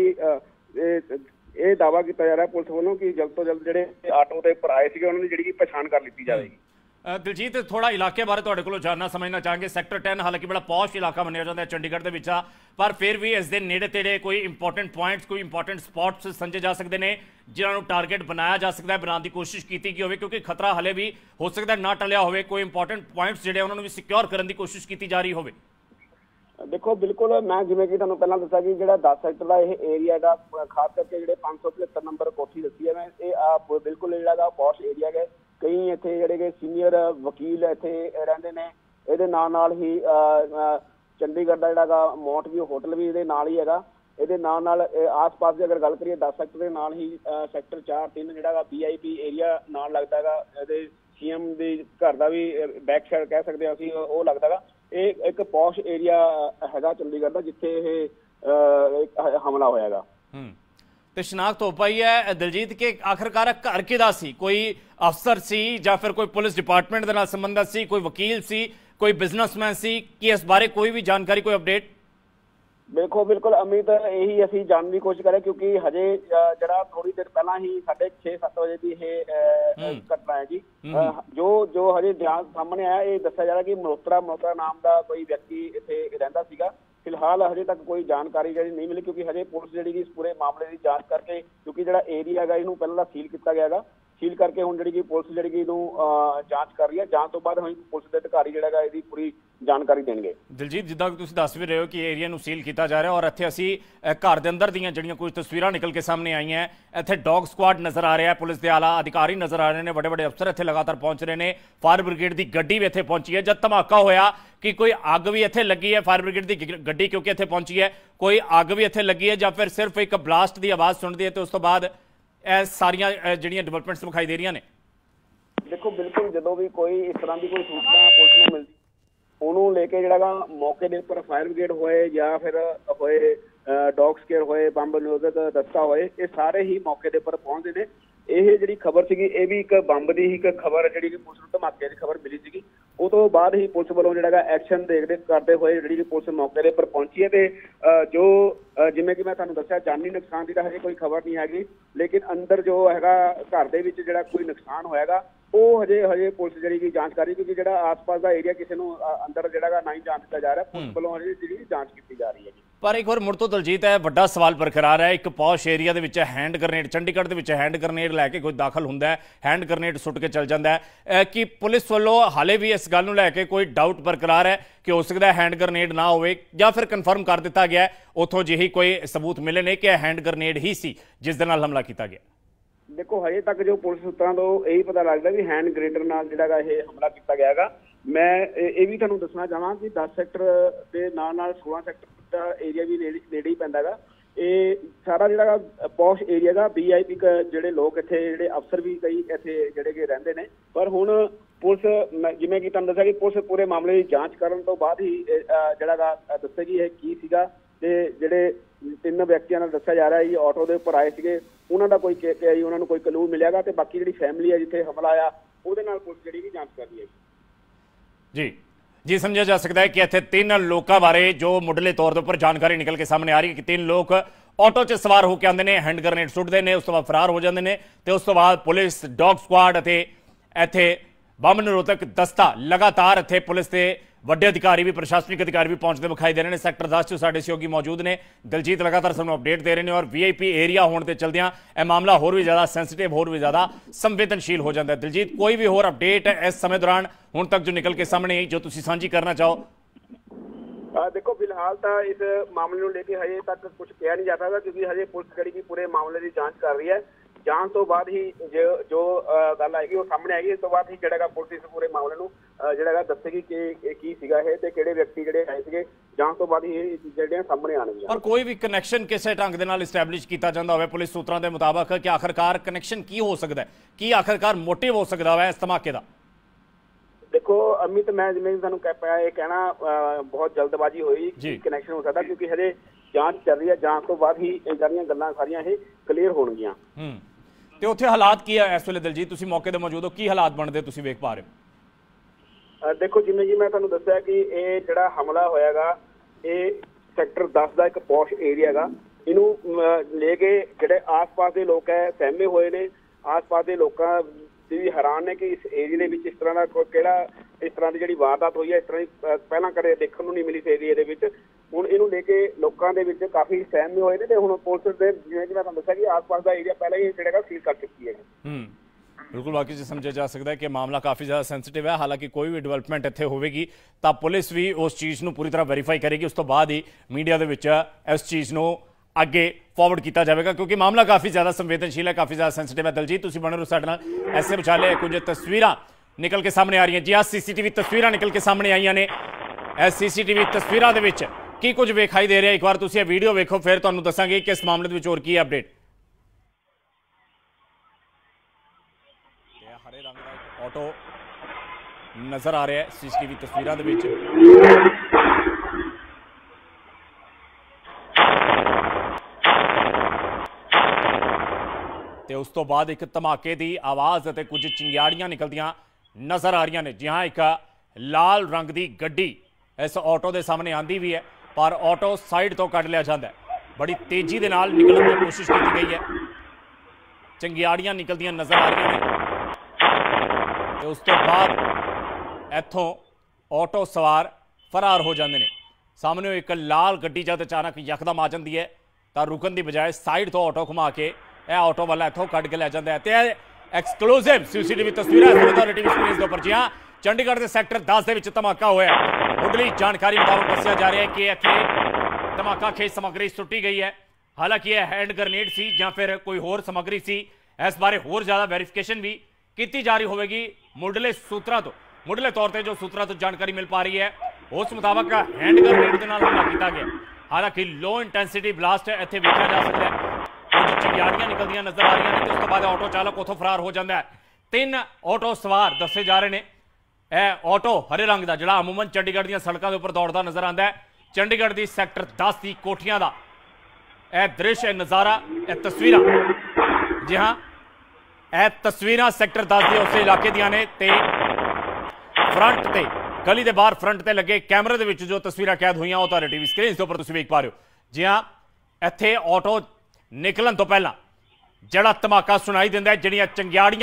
ये दावा किया जा रहा है पुलिस वालों कि जल्द तो जल्द जिहड़े आटो के उपर आए थे उन्होंने जिहड़ी पहचान कर ली जाएगी। दिलजीत थोड़ा इलाके बारे तुहाडे कोलों जानना समझना चाहांगे। सैक्टर टेन हालांकि बड़ा पॉश इलाका मन्निया जाता है चंडीगढ़ के विच, पर फिर भी इस दे नेड़े तेड़े कोई इंपॉर्टेंट पॉइंट्स कोई इंपॉर्टेंट स्पॉट्स समझे जा सकते हैं जिन्होंने टारगेट बनाया जा सकता है, बनाने की कोशिश की गई हो, क्योंकि खतरा हले भी हो सकता है ना टलिया हो, कोई इंपॉर्टेंट पॉइंट्स जिहड़े उन्होंने भी सिक्योर करने की कोशिश की जा रही हो? देखो बिल्कुल मैं जिवें कि तुहानूं पहलां दस्सिया कि जिहड़ा दस सैक्टर का यह एरिया का खास करके जिहड़े पाँच सौ पचहत्तर नंबर कोठी दस्सी है मैं, ये बिल्कुल जिहड़ा पॉश एरिया है। कई इत्थे जिहड़े सीनियर वकील इत्थे रहिंदे ने, इहदे नाल नाल ही चंडीगढ़ का जिहड़ा मौंट व्यू होटल भी इहदे नाल ही हैगा। इहदे नाल नाल आस पास की अगर गल करिए दस सैक्टर के नाल ही सैक्टर चार तीन जिहड़ा वी आई पी एरिया नाल लगदा हैगा, इहदे सी एम दी घर का भी बैक साइड कह सकते असीं वो लगदा हैगा। ਇਹ ਇੱਕ ਪੌਸ਼ ਏਰੀਆ ਹੈਗਾ ਚੰਡੀਗੜ੍ਹ ਦਾ ਜਿੱਥੇ ਇਹ ਹਮਲਾ ਹੋਇਆਗਾ। ਹੂੰ ਤੇ ਸ਼ਨਾਖਤ ਹੋ ਪਾਈ ਹੈ ਦਿਲਜੀਤ ਕਿ ਆਖਰਕਾਰ ਘਰ ਕਿਹਦਾ ਸੀ? ਕੋਈ ਅਫਸਰ ਸੀ ਜਾਂ ਫਿਰ ਕੋਈ ਪੁਲਿਸ ਡਿਪਾਰਟਮੈਂਟ ਦੇ ਨਾਲ ਸੰਬੰਧਿਤ ਸੀ, ਕੋਈ ਵਕੀਲ ਸੀ, ਕੋਈ ਬਿਜ਼ਨਸਮੈਨ ਸੀ, ਕਿ ਇਸ ਬਾਰੇ ਕੋਈ ਵੀ ਜਾਣਕਾਰੀ ਕੋਈ ਅਪਡੇਟ? देखो बिल्कुल अमित यही असीं जानने की कोशिश करें, क्योंकि हजे जरा थोड़ी देर पहला ही साढ़े छे सत्त बजे की यह घटना है जी। जो जो हजे ध्यान सामने आया ये दस्सिया जा रहा कि मल्होत्रा मल्होत्रा नाम का कोई व्यक्ति इत्थे रहिंदा सीगा। फिलहाल हजे तक कोई जानकारी जी नहीं मिली, क्योंकि हजे पुलिस जी इस पूरे मामले की जांच करके, क्योंकि जो एरिया है इनू पहला सील किया गया है, सील करके हुण जी पुलिस जी जांच कर रही है। जांच तो बाद पुलिस के अधिकारी जिहड़ा इसकी पूरी जानकारी देंगे। दिलजीत जिद्दां कि तुसीं दस भी रहे हो कि एरिया नूं सील किया जा रहा है, और इत्थे असीं घर के अंदर दीयां जिहड़ियां कुछ तस्वीरां निकल के सामने आई हैं, इत्थे डॉग स्क्वाड नज़र आ रहा है, पुलिस के आला अधिकारी नज़र आ रहे हैं, बड़े बड़े अफसर इत्थे लगातार पहुंच रहे हैं, फायर ब्रिगेड की गड्डी भी इत्थे पहुंची है। जब धमाका होया कि कोई अग भी इत्थे लगी है, फायर ब्रिगेड की गड्डी क्योंकि इत्थे पहुंची है, कोई अग भी इत्थे लगी है, या फिर सिर्फ एक ब्लास्ट की आवाज़ सुनती है, तो उस तो बाद सारियां जिहड़ियां डिवेलपमेंट्स विखाई दे रही ने? देखो बिल्कुल जो भी कोई इस तरह की कोई सूचना पुलिस को मिलती उन्होंने लेके जिहड़ा मौके के उपर फायर ब्रिगेड होए या फिर होए डॉग स्केयर होए बंब निरोधक दस्ता होए, ये सारे ही मौके के उपर पहुंचते हैं। ये जी खबर सी ये भी एक बंब की ही खबर जी पुलिस को धमाके की खबर मिली सी, उस तो बाद ही पुलिस वालों जो एक्शन देखते करते हुए जी पुलिस मौके के उपर पहुंची है। तो जो जिमें कि मैं तुहानूं दस्सिया जानी नुकसान की तो हजे कोई खबर नहीं हैगी, लेकिन अंदर जो हैगा घर दे विच जिहड़ा कोई नुकसान होएगा ਉਹ ਹਜੇ ਹਜੇ ਪੁਲਿਸ ਜਿਹੜੀ ਕਿ ਜਾਂਚ ਕਰ ਰਹੀ, ਕਿਉਂਕਿ ਜਿਹੜਾ ਆਸ-ਪਾਸ ਦਾ ਏਰੀਆ ਕਿਸੇ ਨੂੰ ਅ, ਅੰਦਰ ਜਿਹੜਾ ਨਹੀਂ ਜਾਣ ਦਿੱਤਾ ਜਾ ਰਿਹਾ। ਪੁਲਿਸ ਵੱਲੋਂ ਹਜੇ ਜਿਹੜੀ ਜਾਂਚ ਕੀਤੀ ਜਾ ਰਹੀ ਹੈ ਜੀ। ਪਰ ਇੱਕ ਵਾਰ ਮੁੜ ਤੋਂ ਦਲਜੀਤ ਹੈ ਵੱਡਾ ਸਵਾਲ ਬਰਕਰਾਰ ਹੈ, ਇੱਕ ਪੌਸ਼ ਏਰੀਆ ਦੇ ਵਿੱਚ ਹੈਂਡ ਗ੍ਰਨੇਡ, ਚੰਡੀਗੜ੍ਹ ਦੇ ਵਿੱਚ ਹੈਂਡ ਗ੍ਰਨੇਡ ਲੈ ਕੇ ਕੋਈ ਦਾਖਲ ਹੁੰਦਾ ਹੈ, ਹੈਂਡ ਗ੍ਰਨੇਡ ਸੁੱਟ ਕੇ ਚੱਲ ਜਾਂਦਾ ਹੈ, ਕਿ ਪੁਲਿਸ ਵੱਲੋਂ ਹਾਲੇ ਵੀ ਇਸ ਗੱਲ ਨੂੰ ਲੈ ਕੇ ਕੋਈ ਡਾਊਟ ਬਰਕਰਾਰ ਹੈ ਕਿ ਹੋ ਸਕਦਾ ਹੈਂਡ ਗ੍ਰਨੇਡ ਨਾ ਹੋਵੇ, ਜਾਂ ਫਿਰ ਕਨਫਰਮ ਕਰ ਦਿੱਤਾ ਗਿਆ ਉੱਥੋਂ ਜਿਹੀ ਕੋਈ ਸਬੂਤ ਮਿਲੇ ਨੇ ਕਿ ਹੈਂਡ ਗ੍ਰਨੇਡ ਹੀ ਸੀ ਜਿਸ ਦੇ ਨਾਲ ਹਮਲਾ ਕੀਤਾ ਗਿਆ? ਦੇਖੋ ਹਜੇ ਤੱਕ ਜੋ ਪੁਲਿਸ ਸੂਤਰਾਂ ਤੋਂ ਇਹੀ ਪਤਾ ਲੱਗਦਾ ਵੀ ਹੈਂਡ ਗ੍ਰੇਨੇਡ ਨਾਲ ਜਿਹੜਾ ਇਹ ਹਮਲਾ ਕੀਤਾ ਗਿਆ ਹੈਗਾ। ਮੈਂ ਇਹ ਵੀ ਤੁਹਾਨੂੰ ਦੱਸਣਾ ਚਾਹਾਂ ਕਿ ਦਸ ਸੈਕਟਰ ਦੇ ਨਾਲ ਨਾਲ ਸੋਲਾਂ ਸੈਕਟਰ ਦਾ ਏਰੀਆ ਵੀ ਨੇੜੇ ਹੀ ਪੈਂਦਾ ਹੈਗਾ। ਇਹ ਸਾਰਾ ਜਿਹੜਾ ਪੌਸ਼ ਏਰੀਆ ਦਾ ਵੀ ਆਈ ਪੀ ਜਿਹੜੇ ਲੋਕ ਇੱਥੇ ਜਿਹੜੇ ਅਫਸਰ ਵੀ ਕਈ ਇੱਥੇ ਜਿਹੜੇ ਕਿ ਰਹਿੰਦੇ ਨੇ। ਪਰ ਹੁਣ ਪੁਲਿਸ ਜਿਵੇਂ ਕਿ ਤੁਹਾਨੂੰ ਦੱਸਿਆ ਕਿ ਪੁਲਿਸ ਪੂਰੇ ਮਾਮਲੇ ਦੀ ਜਾਂਚ ਕਰਨ ਤੋਂ ਬਾਅਦ ਹੀ ਜਿਹੜਾ ਗਾ ਦੱਸੇਗੀ ਇਹ ਕੀ ਸੀਗਾ, ਤੇ ਜਿਹੜੇ ਤਿੰਨ ਵਿਅਕਤੀਆਂ ਨਾਲ ਦੱਸਿਆ ਜਾ ਰਿਹਾ ਜੀ ਆਟੋ ਦੇ ਉੱਪਰ ਆਏ ਸੀਗੇ ਉਹਨਾਂ ਦਾ ਕੋਈ ਜੀ ਉਹਨਾਂ ਨੂੰ ਕੋਈ ਕਲੂ ਮਿਲਿਆਗਾ, ਤੇ ਬਾਕੀ ਜਿਹੜੀ ਫੈਮਿਲੀ ਹੈ ਜਿੱਥੇ ਹਮਲਾ ਆਇਆ ਉਹਦੇ ਨਾਲ ਪੁਲਿਸ ਜਿਹੜੀ ਵੀ ਜਾਂਚ ਕਰ ਰਹੀ ਹੈ ਜੀ। ਜੀ ਸਮਝਿਆ ਜਾ ਸਕਦਾ ਹੈ ਕਿ ਇੱਥੇ ਤਿੰਨ ਲੋਕਾਂ ਬਾਰੇ ਜੋ ਮੁੱਢਲੇ ਤੌਰ ਦੇ ਉੱਪਰ ਜਾਣਕਾਰੀ ਨਿਕਲ ਕੇ ਸਾਹਮਣੇ ਆ ਰਹੀ ਹੈ ਕਿ ਤਿੰਨ ਲੋਕ ਆਟੋ 'ਚ ਸਵਾਰ ਹੋ ਕੇ ਆਉਂਦੇ ਨੇ, ਹੈਂਡ ਗ੍ਰਨੇਡ ਸੁੱਟਦੇ ਨੇ, ਉਸ ਤੋਂ ਬਾਅਦ ਫਰਾਰ ਹੋ ਜਾਂਦੇ ਨੇ, ਤੇ ਉਸ ਤੋਂ ਬਾਅਦ ਪੁਲਿਸ, ਡੌਗ ਸਕੁਆਡ ਅਤੇ ਇੱਥੇ ਬੰਬ ਨਿਰੋਧਕ ਦਸਤਾ ਲਗਾਤਾਰ ਇੱਥੇ ਪੁਲਿਸ ਦੇ ਵੱਡੇ ਅਧਿਕਾਰੀ ਵੀ, ਪ੍ਰਸ਼ਾਸਨਿਕ ਅਧਿਕਾਰੀ ਵੀ ਪਹੁੰਚਦੇ ਵਿਖਾਈ ਦੇ ਰਹੇ ਨੇ। ਸੈਕਟਰ ਦਸ 'ਚ ਸਾਡੇ ਸਹਿਯੋਗੀ ਮੌਜੂਦ ਨੇ, ਦਲਜੀਤ ਲਗਾਤਾਰ ਸਾਨੂੰ ਅਪਡੇਟ ਦੇ ਰਹੇ ਨੇ, ਔਰ ਵੀ ਆਈ ਪੀ ਏਰੀਆ ਹੋਣ ਤੇ ਚਲਦਿਆਂ ਇਹ ਮਾਮਲਾ ਹੋਰ ਵੀ ਜ਼ਿਆਦਾ ਸੈਂਸਿਟਿਵ, ਹੋਰ ਵੀ ਜ਼ਿਆਦਾ ਸੰਵੇਦਨਸ਼ੀਲ ਹੋ ਜਾਂਦਾ ਹੈ। ਦਲਜੀਤ, ਕੋਈ ਵੀ ਹੋਰ ਅਪਡੇਟ ਇਸ ਸਮੇਂ ਦੌਰਾਨ ਹੁਣ ਤੱਕ ਜੋ ਨਿਕਲ ਕੇ ਸਾਹਮਣੇ ਆਈ ਜੋ ਤੁਸੀਂ ਸਾਂਝੀ ਕਰਨਾ ਚਾਹੋ? ਦੇਖੋ ਫਿਲਹਾਲ ਤਾਂ ਇਸ ਮਾਮਲੇ ਨੂੰ ਲੈ ਕੇ ਹਜੇ ਤੱਕ ਕੁਝ ਕਿਹਾ ਨਹੀਂ ਜਾ ਸਕਦਾ, ਕਿਉਂਕਿ ਹਜੇ ਪੁਲਿਸ ਜਿਹੜੀ ਪੂਰੇ ਮਾਮਲੇ ਦੀ ਜਾਂਚ ਕਰ ਰਹੀ ਹੈ। ਜਾਂਚ ਤੋਂ ਬਾਅਦ ਹੀ ਜੋ ਗੱਲ ਆਏਗੀ ਉਹ ਸਾਹਮਣੇ ਆਏਗੀ। ਇਸ ਤੋਂ ਬਾਅਦ ਹੀ ਜਿਹੜਾ ਪੁਲਿਸ ਇਸ ਪੂਰੇ ਮਾਮਲੇ ਨੂੰ ਜਿਹੜਾ ਦੱਸੇਗੀ ਕਿ ਕੀ ਸੀਗਾ ਇਹ ਤੇ ਕਿਹੜੇ ਵਿਅਕਤੀ ਜਿਹੜੇ ਆਏ ਸੀਗੇ। ਜਾਂਚ ਤੋਂ ਬਾਅਦ ਹੀ ਇਹ ਜਿਹੜੀਆਂ ਸਾਹਮਣੇ ਆਉਣਗੀਆਂ। ਪਰ ਕੋਈ ਵੀ ਕਨੈਕਸ਼ਨ ਕਿਸੇ ਢੰਗ ਦੇ ਨਾਲ ਇਸਟੈਬਲਿਸ਼ ਕੀਤਾ ਜਾਂਦਾ ਹੋਵੇ ਪੁਲਿਸ ਸੂਤਰਾਂ ਦੇ ਮੁਤਾਬਕ ਕਿ ਆਖਰਕਾਰ ਕਨੈਕਸ਼ਨ ਕੀ ਹੋ ਸਕਦਾ ਹੈ, ਕੀ ਆਖਰਕਾਰ ਮੋਟਿਵ ਹੋ ਸਕਦਾ ਹੈ ਇਸ ਧਮਾਕੇ ਦਾ? ਦੇਖੋ ਅਮਿਤ, ਮੈਂ ਜਿਵੇਂ ਤੁਹਾਨੂੰ ਕਹਿ ਪਾਇਆ ਇਹ ਕਹਿਣਾ ਬਹੁਤ ਜਲਦਬਾਜ਼ੀ ਹੋਈ ਕਿ ਕਨੈਕਸ਼ਨ ਹੋ ਸਕਦਾ, ਕਿਉਂਕਿ ਹਜੇ ਜਾਂਚ ਚੱਲ ਰਹੀ ਹੈ। ਜਾਂਚ ਤੋਂ ਬਾਅਦ ਹੀ ਇਹ ਸਾਰੀਆਂ ਗੱਲਾਂ ਸਾਰੀਆਂ ਇਹ ਕਲੀਅਰ ਹੋਣਗੀਆਂ। ਹੂੰ ਤੇ ਉੱਥੇ ਹਾਲਾਤ ਕੀ ਹੈ ਇਸ ਵੇਲੇ ਦਲਜੀਤ? ਤੁਸੀਂ ਮੌਕੇ ਤੇ ਮੌਜੂਦ ਹੋ, ਕੀ ਹਾਲਾਤ ਬਣਦੇ ਤੁਸੀਂ ਵੇਖ ਪਾ ਰਹੇ ਹੋ? ਦੇਖੋ ਜਿਵੇਂ ਜੀ ਮੈਂ ਤੁਹਾਨੂੰ ਦੱਸਿਆ ਕਿ ਇਹ ਜਿਹੜਾ ਹਮਲਾ ਹੋਇਆਗਾ ਇਹ ਸੈਕਟਰ ਦਸ ਦਾ ਇੱਕ ਪੌਸ਼ ਏਰੀਆ ਹੈਗਾ। ਇਹਨੂੰ ਲੈ ਕੇ ਜਿਹੜੇ ਆਸ-ਪਾਸ ਦੇ ਲੋਕ ਹੈ ਸਹਿਮੇ ਹੋਏ ਨੇ। ਆਸ-ਪਾਸ ਦੇ ਲੋਕਾਂ ਵੀ ਹੈਰਾਨ ਨੇ ਕਿ ਇਸ ਏਰੀਏ ਦੇ ਵਿੱਚ ਇਸ ਤਰ੍ਹਾਂ ਦਾ ਕੋਈ ਕਿਹੜਾ ਇਸ ਤਰ੍ਹਾਂ ਦੀ ਜਿਹੜੀ ਵਾਰਦਾਤ ਹੋਈ ਹੈ, ਇਸ ਤਰ੍ਹਾਂ ਦੀ ਪਹਿਲਾਂ ਕਦੇ ਦੇਖਣ ਨੂੰ ਨਹੀਂ ਮਿਲੀ ਇਸ ਏਰੀਏ ਦੇ ਵਿੱਚ। ਹੁਣ ਇਹਨੂੰ ਲੈ ਕੇ ਲੋਕਾਂ ਦੇ ਵਿੱਚ ਕਾਫੀ ਸਹਿਮੇ ਹੋਏ ਨੇ, ਤੇ ਹੁਣ ਪੁਲਿਸ ਦੇ ਜਿਵੇਂ ਕਿ ਮੈਂ ਤੁਹਾਨੂੰ ਦੱਸਿਆ ਕਿ ਆਸ-ਪਾਸ ਦਾ ਏਰੀਆ ਪਹਿਲਾਂ ਹੀ ਜਿਹੜਾ ਸੀਲ ਕਰ ਚੁੱਕੀ ਹੈ। ਹੂੰ ਬਿਲਕੁਲ ਵਾਕਈ ਚ ਸਮਝਿਆ ਜਾ ਸਕਦਾ ਹੈ ਕਿ ਮਾਮਲਾ ਕਾਫੀ ਜ਼ਿਆਦਾ ਸੈਂਸਿਟਿਵ ਹੈ। ਹਾਲਾਂਕਿ ਕੋਈ ਵੀ ਡਿਵੈਲਪਮੈਂਟ ਇੱਥੇ ਹੋਵੇਗੀ ਤਾਂ ਪੁਲਿਸ ਵੀ ਉਸ ਚੀਜ਼ ਨੂੰ ਪੂਰੀ ਤਰ੍ਹਾਂ ਵੈਰੀਫਾਈ ਕਰੇਗੀ, ਉਸ ਤੋਂ ਬਾਅਦ ਹੀ ਮੀਡੀਆ ਦੇ ਵਿੱਚ ਇਸ ਚੀਜ਼ ਨੂੰ ਅੱਗੇ ਫਾਰਵਰਡ ਕੀਤਾ ਜਾਵੇਗਾ, ਕਿਉਂਕਿ ਮਾਮਲਾ ਕਾਫੀ ਜ਼ਿਆਦਾ ਸੰਵੇਦਨਸ਼ੀਲ ਹੈ, ਕਾਫੀ ਜ਼ਿਆਦਾ ਸੈਂਸਿਟਿਵ ਹੈ। ਦਲਜੀਤ ਤੁਸੀਂ ਬਣੇ ਰਹੋ ਸਾਡੇ ਨਾਲ। ਐਸੇ ਵਿਚਾਲੇ ਕੁਝ ਤਸਵੀਰਾਂ ਨਿਕਲ ਕੇ ਸਾਹਮਣੇ ਆ ਰਹੀਆਂ। ਜੀ ਹਾਂ, ਸੀਸੀਟੀਵੀ ਤਸਵੀਰਾਂ ਨਿਕਲ ਕੇ ਸਾਹਮਣੇ ਆਈਆਂ ਨੇ। ਇਸ ਸੀਸੀਟੀਵੀ ਤਸਵੀਰਾਂ ਦੇ ਵਿੱਚ ਕੀ ਕੁਝ ਵਿਖਾਈ ਦੇ ਰਿਹਾ, ਇੱਕ ਵਾਰ ਤੁਸੀਂ ਇਹ ਵੀਡੀਓ ਵੇਖੋ, ਫਿਰ ਤੁਹਾਨੂੰ ਦੱਸਾਂਗੇ ਕਿ ਇਸ ਮਾਮਲੇ ਦੇ ਵਿੱਚ ਹੋਰ ਕੀ ਹੈ ਅਪਡੇਟ। ਹਰੇ ਰੰਗ ਦਾ ਇੱਕ ਆਟੋ ਨਜ਼ਰ ਆ ਰਿਹਾ ਹੈ ਸੀਸੀਟੀਵੀ ਤਸਵੀਰਾਂ ਦੇ ਵਿੱਚ। ਤੇ ਉਸ ਤੋਂ ਬਾਅਦ ਇੱਕ ਧਮਾਕੇ ਦੀ ਆਵਾਜ਼ ਅਤੇ ਕੁਝ ਚਿੰਗਾੜੀਆਂ ਨਿਕਲਦੀਆਂ ਨਜ਼ਰ ਆ ਰਹੀਆਂ ਨੇ। ਜੀ ਹਾਂ, ਇੱਕ ਲਾਲ ਰੰਗ ਦੀ ਗੱਡੀ ਇਸ ਆਟੋ ਦੇ ਸਾਹਮਣੇ ਆਂਦੀ ਵੀ ਹੈ, ਪਰ ਆਟੋ ਸਾਈਡ ਤੋਂ ਕੱਢ ਲਿਆ ਜਾਂਦਾ ਹੈ। ਬੜੀ ਤੇਜ਼ੀ ਦੇ ਨਾਲ ਨਿਕਲਣ ਦੀ ਕੋਸ਼ਿਸ਼ ਕੀਤੀ ਗਈ ਹੈ, ਚਿੰਗਾੜੀਆਂ ਨਿਕਲਦੀਆਂ ਨਜ਼ਰ ਆ ਰਹੀਆਂ ਨੇ। ਤੇ ਉਸ ਤੋਂ ਬਾਅਦ ਇੱਥੋਂ ਆਟੋ ਸਵਾਰ ਫਰਾਰ ਹੋ ਜਾਂਦੇ ਨੇ। ਸਾਹਮਣੇ ਇੱਕ ਲਾਲ ਗੱਡੀ ਜਦ ਅਚਾਨਕ ਯਕਦਮ ਆ ਜਾਂਦੀ ਹੈ ਤਾਂ ਰੁਕਣ ਦੀ ਬਜਾਏ ਸਾਈਡ ਤੋਂ ਆਟੋ ਘੁਮਾ ਕੇ ਇਹ ਆਟੋ ਵਾਲਾ ਇੱਥੋਂ ਕੱਢ ਕੇ ਲੈ ਜਾਂਦਾ ਹੈ। ਤੇ ਐਕਸਕਲੂਸਿਵ ਸੀਸੀਟੀਵੀ ਤਸਵੀਰਾਂ ਟੀਵੀ ਸਕਰੀਨ ਦੇ ਉੱਪਰ। ਜੀ ਹਾਂ, ਚੰਡੀਗੜ੍ਹ ਦੇ ਸੈਕਟਰ ਦਸ ਦੇ ਵਿੱਚ ਧਮਾਕਾ ਹੋਇਆ। ਮੁੱਢਲੀ ਜਾਣਕਾਰੀ ਮੁਤਾਬਕ ਦੱਸਿਆ ਜਾ ਰਿਹਾ ਹੈ ਕਿ ਇੱਥੇ ਧਮਾਕਾ ਖੇਜ ਸਮੱਗਰੀ ਸੁੱਟੀ ਗਈ ਹੈ। ਹਾਲਾਂਕਿ ਇਹ ਹੈਂਡ ਗ੍ਰਨੇਡ ਸੀ ਜਾਂ ਫਿਰ ਕੋਈ ਹੋਰ ਸਮੱਗਰੀ ਸੀ, ਇਸ ਬਾਰੇ ਹੋਰ ਜ਼ਿਆਦਾ ਵੈਰੀਫਿਕੇਸ਼ਨ ਵੀ ਕੀਤੀ ਜਾ ਰਹੀ ਹੋਵੇਗੀ ਮੁੱਢਲੇ ਸੂਤਰਾਂ ਤੋਂ। ਮੁੱਢਲੇ ਤੌਰ ਤੇ ਜੋ ਸੂਤਰਾਂ ਤੋਂ ਜਾਣਕਾਰੀ ਮਿਲ ਪਾ ਰਹੀ ਹੈ ਉਸ ਮੁਤਾਬਕ ਹੈਂਡ ਗ੍ਰਨੇਡ ਦੇ ਨਾਲ ਹਮਲਾ ਕੀਤਾ ਗਿਆ। ਹਾਲਾਂਕਿ ਲੋ ਇੰਟੈਂਸਿਟੀ ਬਲਾਸਟ ਇੱਥੇ ਵੇਖਿਆ ਜਾ ਸਕਦਾ ਹੈ। ਕੁਝ ਚਿੰਗਾੜੀਆਂ ਨਿਕਲਦੀਆਂ ਨਜ਼ਰ ਆ ਰਹੀਆਂ ਨੇ ਤੇ ਉਸ ਤੋਂ ਬਾਅਦ ਆਟੋ ਚਾਲਕ ਉੱਥੋਂ ਫਰਾਰ ਹੋ ਜਾਂਦਾ ਹੈ। ਤਿੰਨ ਆਟੋ ਸਵਾਰ ਦੱਸੇ ਜਾ ਰਹੇ ਨੇ। ਇਹ ਆਟੋ ਹਰੇ ਰੰਗ ਦਾ ਜਿਹੜਾ ਅਮੂਮਨ ਚੰਡੀਗੜ੍ਹ ਦੀਆਂ ਸੜਕਾਂ ਦੇ ਉੱਪਰ ਦੌੜਦਾ ਨਜ਼ਰ ਆਉਂਦਾ ਹੈ। ਚੰਡੀਗੜ੍ਹ ਦੀ ਸੈਕਟਰ ਦਸ ਦੀ ਕੋਠੀਆਂ ਦਾ ਇਹ ਦ੍ਰਿਸ਼, ਇਹ ਨਜ਼ਾਰਾ, ਇਹ ਤਸਵੀਰਾਂ। ਜੀ ਹਾਂ, ਇਹ ਤਸਵੀਰਾਂ ਸੈਕਟਰ ਦਸ ਦੇ ਉਸੇ ਇਲਾਕੇ ਦੀਆਂ ਨੇ ਤੇ ਫਰੰਟ ਤੇ ਗਲੀ ਦੇ ਬਾਹਰ ਫਰੰਟ ਤੇ ਲੱਗੇ ਕੈਮਰੇ ਦੇ ਵਿੱਚ ਜੋ ਤਸਵੀਰਾਂ ਕੈਦ ਹੋਈਆਂ ਉਹ ਤੁਹਾਡੇ ਟੀਵੀ ਸਕਰੀਨ ਦੇ ਉੱਪਰ ਤੁਸੀਂ ਵੇਖ ਪਾ ਰਹੇ ਹੋ। ਜੀ ਹਾਂ, ਇੱਥੇ ਆਟੋ ਨਿਕਲਣ ਤੋਂ ਪਹਿਲਾਂ ਜਿਹੜਾ ਧਮਾਕਾ ਸੁਣਾਈ ਦਿੰਦਾ ਹੈ, ਜਿਹੜੀਆਂ ਚੰਗਿਆੜੀਆਂ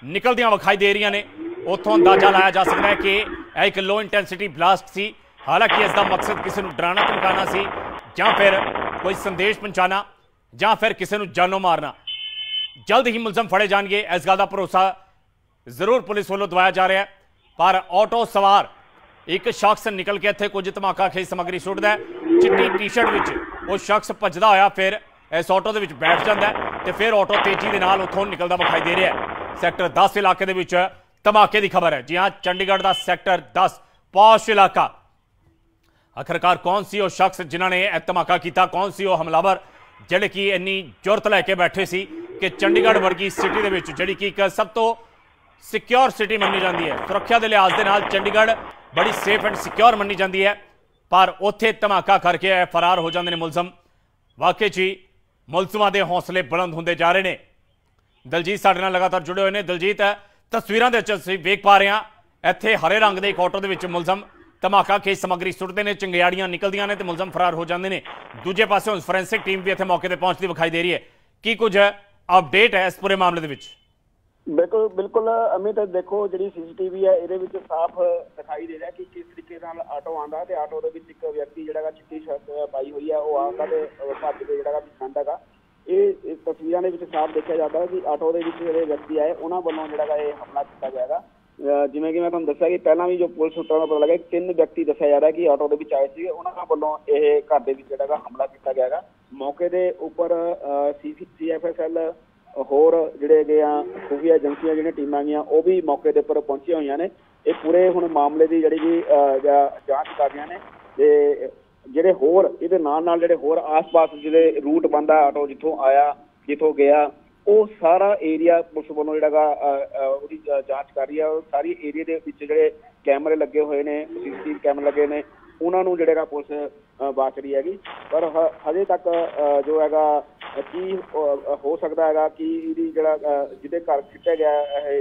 ਨਿਕਲਦੀਆਂ ਵਿਖਾਈ ਦੇ ਰਹੀਆਂ ਨੇ। ਉੱਥੋਂ ਅੰਦਾਜ਼ਾ ਲਾਇਆ ਜਾ ਸਕਦਾ ਹੈ ਕਿ ਇਹ ਇੱਕ ਲੋ ਇੰਟੈਂਸਿਟੀ ਬਲਾਸਟ ਸੀ। ਹਾਲਾਂਕਿ ਇਸ ਦਾ ਮਕਸਦ ਕਿਸੇ ਨੂੰ ਡਰਾਉਣਾ ਧਮਕਾਉਣਾ ਸੀ ਜਾਂ ਫਿਰ ਕੋਈ ਸੰਦੇਸ਼ ਪਹੁੰਚਾਉਣਾ ਜਾਂ ਫਿਰ ਕਿਸੇ ਨੂੰ ਜਾਨੋਂ ਮਾਰਨਾ। ਜਲਦ ਹੀ ਮੁਲਜ਼ਮ ਫੜੇ ਜਾਣਗੇ, ਇਸ ਗੱਲ ਦਾ ਭਰੋਸਾ ਜ਼ਰੂਰ ਪੁਲਿਸ ਵੱਲੋਂ ਦਵਾਇਆ ਜਾ ਰਿਹਾ ਹੈ। ਪਰ ਆਟੋ ਸਵਾਰ ਇੱਕ ਸ਼ਖਸ ਨਿਕਲ ਕੇ ਇੱਥੇ ਕੁਝ ਧਮਾਕਾ ਖੇਜ ਸਮੱਗਰੀ ਸੁੱਟਦਾ ਹੈ। ਚਿੱਟੀ ਟੀ-ਸ਼ਰਟ ਵਿੱਚ ਉਹ ਸ਼ਖਸ ਭੱਜਦਾ ਹੋਇਆ ਫਿਰ ਇਸ ਆਟੋ ਦੇ ਵਿੱਚ ਬੈਠ ਜਾਂਦਾ ਹੈ ਤੇ ਫਿਰ ਆਟੋ ਤੇਜ਼ੀ ਦੇ ਨਾਲ ਉੱਥੋਂ ਨਿਕਲਦਾ ਵਿਖਾਈ ਦੇ ਰਿਹਾ ਹੈ। ਸੈਕਟਰ ਦਸ ਇਲਾਕੇ ਦੇ ਵਿੱਚ ਧਮਾਕੇ ਦੀ ਖਬਰ ਹੈ। ਜੀ ਹਾਂ, ਚੰਡੀਗੜ੍ਹ ਦਾ ਸੈਕਟਰ ਦਸ ਪੌਸ਼ ਇਲਾਕਾ। ਆਖਰਕਾਰ ਕੌਣ ਸੀ ਉਹ ਸ਼ਖਸ ਜਿਨ੍ਹਾਂ ਨੇ ਇਹ ਧਮਾਕਾ ਕੀਤਾ? ਕੌਣ ਸੀ ਉਹ ਹਮਲਾਵਰ ਜਿਹੜੇ ਕਿ ਇੰਨੀ ਜ਼ੁਰਤ ਲੈ ਕੇ ਬੈਠੇ ਸੀ ਕਿ ਚੰਡੀਗੜ੍ਹ ਵਰਗੀ ਸਿਟੀ ਦੇ ਵਿੱਚ, ਜਿਹੜੀ ਕਿ ਇੱਕ ਸਭ ਤੋਂ ਸਿਕਿਉਰ ਸਿਟੀ ਮੰਨੀ ਜਾਂਦੀ ਹੈ, ਸੁਰੱਖਿਆ ਦੇ ਲਿਹਾਜ਼ ਦੇ ਨਾਲ ਚੰਡੀਗੜ੍ਹ ਬੜੀ ਸੇਫ ਐਂਡ ਸਿਕਿਉਰ ਮੰਨੀ ਜਾਂਦੀ ਹੈ, ਪਰ ਉੱਥੇ ਧਮਾਕਾ ਕਰਕੇ ਇਹ ਫਰਾਰ ਹੋ ਜਾਂਦੇ ਨੇ ਮੁਲਜ਼ਮ। ਵਾਕਈ 'ਚ ਹੀ ਮੁਲਜ਼ਮਾਂ ਦੇ ਹੌਸਲੇ ਬੁਲੰਦ ਹੁੰਦੇ ਜਾ ਰਹੇ ਨੇ। ਦਲਜੀਤ ਸਾਡੇ ਨਾਲ ਲਗਾਤਾਰ ਜੁੜੇ ਹੋਏ ਨੇ। ਦਲਜੀਤ, ਤਸਵੀਰਾਂ ਦੇ ਵਿੱਚ ਅਸੀਂ ਵੇਖ ਪਾ ਰਹੇ ਹਾਂ ਇੱਥੇ ਹਰੇ ਰੰਗ ਦੇ ਇੱਕ ਆਟੋ ਦੇ ਵਿੱਚ ਮੁਲਜ਼ਮ ਧਮਾਕਾ ਖੇਜ ਸਮੱਗਰੀ ਸੁੱਟਦੇ ਨੇ, ਚੰਗਿਆੜੀਆਂ ਨਿਕਲਦੀਆਂ ਨੇ ਤੇ ਮੁਲਜ਼ਮ ਫਰਾਰ ਹੋ ਜਾਂਦੇ ਨੇ। ਦੂਜੇ ਪਾਸੇ ਹੁਣ ਫੋਰੈਂਸਿਕ ਟੀਮ ਵੀ ਇੱਥੇ ਮੌਕੇ ਤੇ ਪਹੁੰਚਦੀ ਵਿਖਾਈ ਦੇ ਰਹੀ ਹੈ। ਕੀ ਕੁਝ ਅਪਡੇਟ ਹੈ ਇਸ ਪੂਰੇ ਮਾਮਲੇ ਦੇ ਵਿੱਚ? ਬਿਲਕੁਲ ਬਿਲਕੁਲ ਅਮਿਤ, ਦੇਖੋ ਜਿਹੜੀ ਸੀਸੀਟੀਵੀ ਹੈ ਇਹਦੇ ਵਿੱਚ ਸਾਫ਼ ਦਿਖਾਈ ਦੇ ਰਿਹਾ ਕਿ ਕਿਸ ਤਰੀਕੇ ਨਾਲ ਆਟੋ ਆਉਂਦਾ ਤੇ ਆਟੋ ਦੇ ਵਿੱਚ ਇੱਕ ਵਿਅਕਤੀ ਜਿਹੜਾ ਚਿੱਟੀ ਸ਼ਰਟ ਪਾਈ ਹੋਈ ਹੈ ਉਹ ਆਉਂਦਾ ਤੇ ਭੱਜ ਕੇ ਜਿਹੜਾ ਜਾਂਦਾਗਾ। ਇਹ ਤਸਵੀਰਾਂ ਦੇ ਵਿੱਚ ਸਾਫ਼ ਦੇਖਿਆ ਜਾਂਦਾ ਕਿ ਆਟੋ ਦੇ ਵਿੱਚ ਜਿਹੜੇ ਵਿਅਕਤੀ ਆਏ ਉਹਨਾਂ ਵੱਲੋਂ ਜਿਹੜਾ ਇਹ ਹਮਲਾ ਕੀਤਾ ਜਾਏਗਾ। ਜਿਵੇਂ ਕਿ ਮੈਂ ਤੁਹਾਨੂੰ ਦੱਸਿਆ ਕਿ ਪਹਿਲਾਂ ਵੀ ਜੋ ਪੁਲਿਸ ਸੂਤਰਾਂ ਦਾ ਪਤਾ ਲੱਗਾ ਤਿੰਨ ਵਿਅਕਤੀ ਦੱਸਿਆ ਜਾ ਰਿਹਾ ਕਿ ਆਟੋ ਦੇ ਵਿੱਚ ਆਏ ਸੀ, ਉਹਨਾਂ ਵੱਲੋਂ ਇਹ ਘਰ ਦੇ ਵਿੱਚ ਜਿਹੜਾ ਹਮਲਾ ਕੀਤਾ ਗਿਆ। ਮੌਕੇ ਦੇ ਉੱਪਰ ਸੀ ਐਫ ਐਸ ਐਲ ਹੋਰ ਜਿਹੜੇ ਹੈਗੇ ਆ ਖੁਫੀਆ ਏਜੰਸੀਆਂ ਜਿਹੜੀਆਂ ਟੀਮਾਂ ਗਈਆਂ ਉਹ ਵੀ ਮੌਕੇ ਦੇ ਉੱਪਰ ਪਹੁੰਚੀਆਂ ਹੋਈਆਂ ਨੇ। ਇਹ ਪੂਰੇ ਹੁਣ ਮਾਮਲੇ ਦੀ ਜਿਹੜੀ ਕਿ ਜਾਂਚ ਕਰ ਰਹੀਆਂ ਨੇ ਤੇ ਜਿਹੜੇ ਹੋਰ ਇਹਦੇ ਨਾਲ ਨਾਲ ਜਿਹੜੇ ਹੋਰ ਆਸ-ਪਾਸ ਜਿਹੜੇ ਰੂਟ ਬਣਦਾ ਆਟੋ ਜਿੱਥੋਂ ਆਇਆ ਜਿੱਥੋਂ ਗਿਆ ਉਹ ਸਾਰਾ ਏਰੀਆ ਪੁਲਿਸ ਵੱਲੋਂ ਜਿਹੜਾ ਗਾ ਉਹਦੀ ਜਾਂਚ ਕਰ ਰਹੀ ਹੈ। ਸਾਰੀ ਏਰੀਆ ਦੇ ਵਿੱਚ ਜਿਹੜੇ ਕੈਮਰੇ ਲੱਗੇ ਹੋਏ ਨੇ, ਸੀਸੀਟੀਵੀ ਕੈਮਰੇ ਲੱਗੇ ਨੇ, ਉਹਨਾਂ ਨੂੰ ਜਿਹੜਾ ਪੁਲਿਸ ਬਾਚ ਰਹੀ ਹੈਗੀ। ਪਰ ਹਜੇ ਤੱਕ ਜੋ ਹੈਗਾ ਕੀ ਹੋ ਸਕਦਾ ਹੈਗਾ ਕਿ ਇਹਦੀ ਜਿਹੜਾ ਜਿਹਦੇ ਘਰ ਸਿੱਟਿਆ ਗਿਆ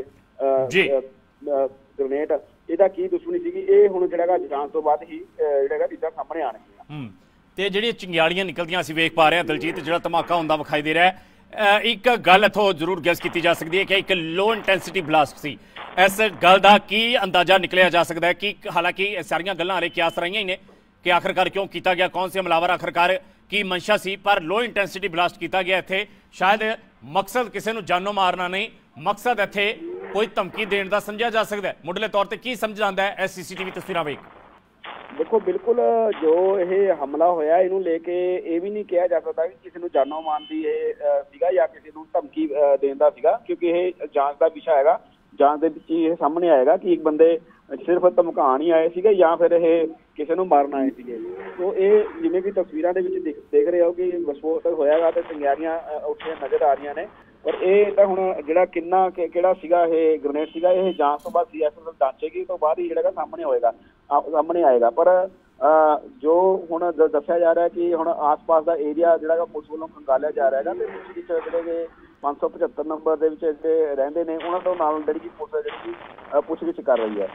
ਇਹ ਗ੍ਰਨੇਡ ਇਹਦਾ ਕੀ ਦੁਸ਼ਮਣੀ ਸੀਗੀ, ਇਹ ਹੁਣ ਜਿਹੜਾ ਜਾਂਚ ਤੋਂ ਬਾਅਦ ਹੀ ਜਿਹੜਾ ਚੀਜ਼ਾਂ ਸਾਹਮਣੇ ਆਉਣਗੀਆਂ। ਤੇ ਜਿਹੜੀਆਂ ਚੰਗਿਆੜੀਆਂ ਨਿਕਲਦੀਆਂ ਅਸੀਂ ਵੇਖ ਪਾ ਰਹੇ ਹਾਂ ਦਲਜੀਤ, ਜਿਹੜਾ ਧਮਾਕਾ ਹੁੰਦਾ ਵਿਖਾਈ ਦੇ ਰਿਹਾ ਹੈ। ਇੱਕ ਗੱਲ ਇੱਥੋਂ ਜ਼ਰੂਰ ਗੈਸ ਕੀਤੀ ਜਾ ਸਕਦੀ ਹੈ ਕਿ ਇੱਕ ਲੋ ਇੰਟੈਂਸਿਟੀ ਬਲਾਸਟ ਸੀ। ਇਸ ਗੱਲ ਦਾ ਕੀ ਅੰਦਾਜ਼ਾ ਨਿਕਲਿਆ ਜਾ ਸਕਦਾ ਹੈ ਕਿ ਹਾਲਾਂਕਿ ਸਾਰੀਆਂ ਗੱਲਾਂ ਹਾਲੇ ਕਿਆਸ ਰਹੀਆਂ ਹੀ ਨੇ ਕਿ ਆਖਰਕਾਰ ਕਿਉਂ ਕੀਤਾ ਗਿਆ, ਕੌਣ ਸੇ ਹਮਲਾਵਰ, ਆਖਰਕਾਰ ਕੀ ਮਨਸ਼ਾ ਸੀ, ਪਰ ਲੋ ਇੰਟੈਂਸਿਟੀ ਬਲਾਸਟ ਕੀਤਾ ਗਿਆ ਇੱਥੇ। ਸ਼ਾਇਦ ਮਕਸਦ ਕਿਸੇ ਨੂੰ ਜਾਨੋਂ ਮਾਰਨਾ ਨਹੀਂ, ਮਕਸਦ ਇੱਥੇ ਕੋਈ ਧਮਕੀ ਦੇਣ ਦਾ ਸਮਝਿਆ ਜਾ ਸਕਦਾ ਹੈ। ਮੁੱਢਲੇ ਤੌਰ ਤੇ ਕੀ ਸਮਝ ਆਉਂਦਾ ਹੈ ਇਸ ਸੀਸੀਟੀਵੀ ਤਸਵੀਰਾਂ ਵੇਖ? ਦੇਖੋ ਬਿਲਕੁਲ ਜੋ ਇਹ ਹਮਲਾ ਹੋਇਆ ਇਹਨੂੰ ਲੈ ਕੇ ਇਹ ਵੀ ਨਹੀਂ ਕਿਹਾ ਜਾ ਸਕਦਾ ਕਿ ਕਿਸੇ ਨੂੰ ਜਾਨੋਂ ਮਾਰਨ ਦੀ ਇਹ ਸੀਗਾ ਜਾਂ ਕਿਸੇ ਨੂੰ ਧਮਕੀ ਦੇਣ ਦਾ ਸੀਗਾ, ਕਿਉਂਕਿ ਇਹ ਜਾਂਚ ਦਾ ਵਿਸ਼ਾ ਹੈਗਾ। ਜਾਂਚ ਦੇ ਵਿੱਚ ਇਹ ਸਾਹਮਣੇ ਆਏਗਾ ਕਿ ਇੱਕ ਬੰਦੇ ਸਿਰਫ ਧਮਕਾਉਣ ਹੀ ਆਏ ਸੀਗੇ ਜਾਂ ਫਿਰ ਇਹ ਕਿਸੇ ਨੂੰ ਮਾਰਨ ਆਏ ਸੀਗੇ। ਸੋ ਇਹ ਜਿਵੇਂ ਕਿ ਤਸਵੀਰਾਂ ਦੇ ਵਿੱਚ ਦੇਖ ਰਹੇ ਹੋ ਕਿ ਵਿਸਫੋਟ ਹੋਇਆਗਾ ਤੇ ਚੰਗਿਆੜੀਆਂ ਉੱਠੀਆਂ ਨਜ਼ਰ ਆ ਰਹੀਆਂ ਨੇ। ਪਰ ਇਹ ਤਾਂ ਹੁਣ ਜਿਹੜਾ ਕਿੰਨਾ ਕਿਹੜਾ ਸੀਗਾ ਇਹ ਗ੍ਰਨੇਡ ਸੀਗਾ, ਇਹ ਜਾਂਚ ਤੋਂ ਬਾਅਦ ਸੀ ਐਸ ਐਸ ਜਾਂਚੇਗੀ ਤੋਂ ਬਾਅਦ ਹੀ ਜਿਹੜਾ ਸਾਹਮਣੇ ਹੋਏਗਾ ਸਾਹਮਣੇ ਆਏਗਾ। ਪਰ ਜੋ ਹੁਣ ਦੱਸਿਆ ਜਾ ਰਿਹਾ ਕਿ ਹੁਣ ਆਸ-ਪਾਸ ਦਾ ਏਰੀਆ ਜਿਹੜਾ ਪੁਲਿਸ ਵੱਲੋਂ ਖੰਗਾਲਿਆ ਜਾ ਰਿਹਾ ਹੈਗਾ ਤੇ ਵਿੱਚ ਜਿਹੜੇ ਪੰਜ ਸੌ ਪਝੱਤਰ ਨੰਬਰ ਦੇ ਵਿੱਚ ਜਿਹੜੇ ਰਹਿੰਦੇ ਨੇ ਉਹਨਾਂ ਤੋਂ ਨਾਲ ਜਿਹੜੀ ਪੁਲਿਸ ਜਿਹੜੀ ਪੁੱਛਗਿੱਛ ਕਰ ਰਹੀ ਹੈ।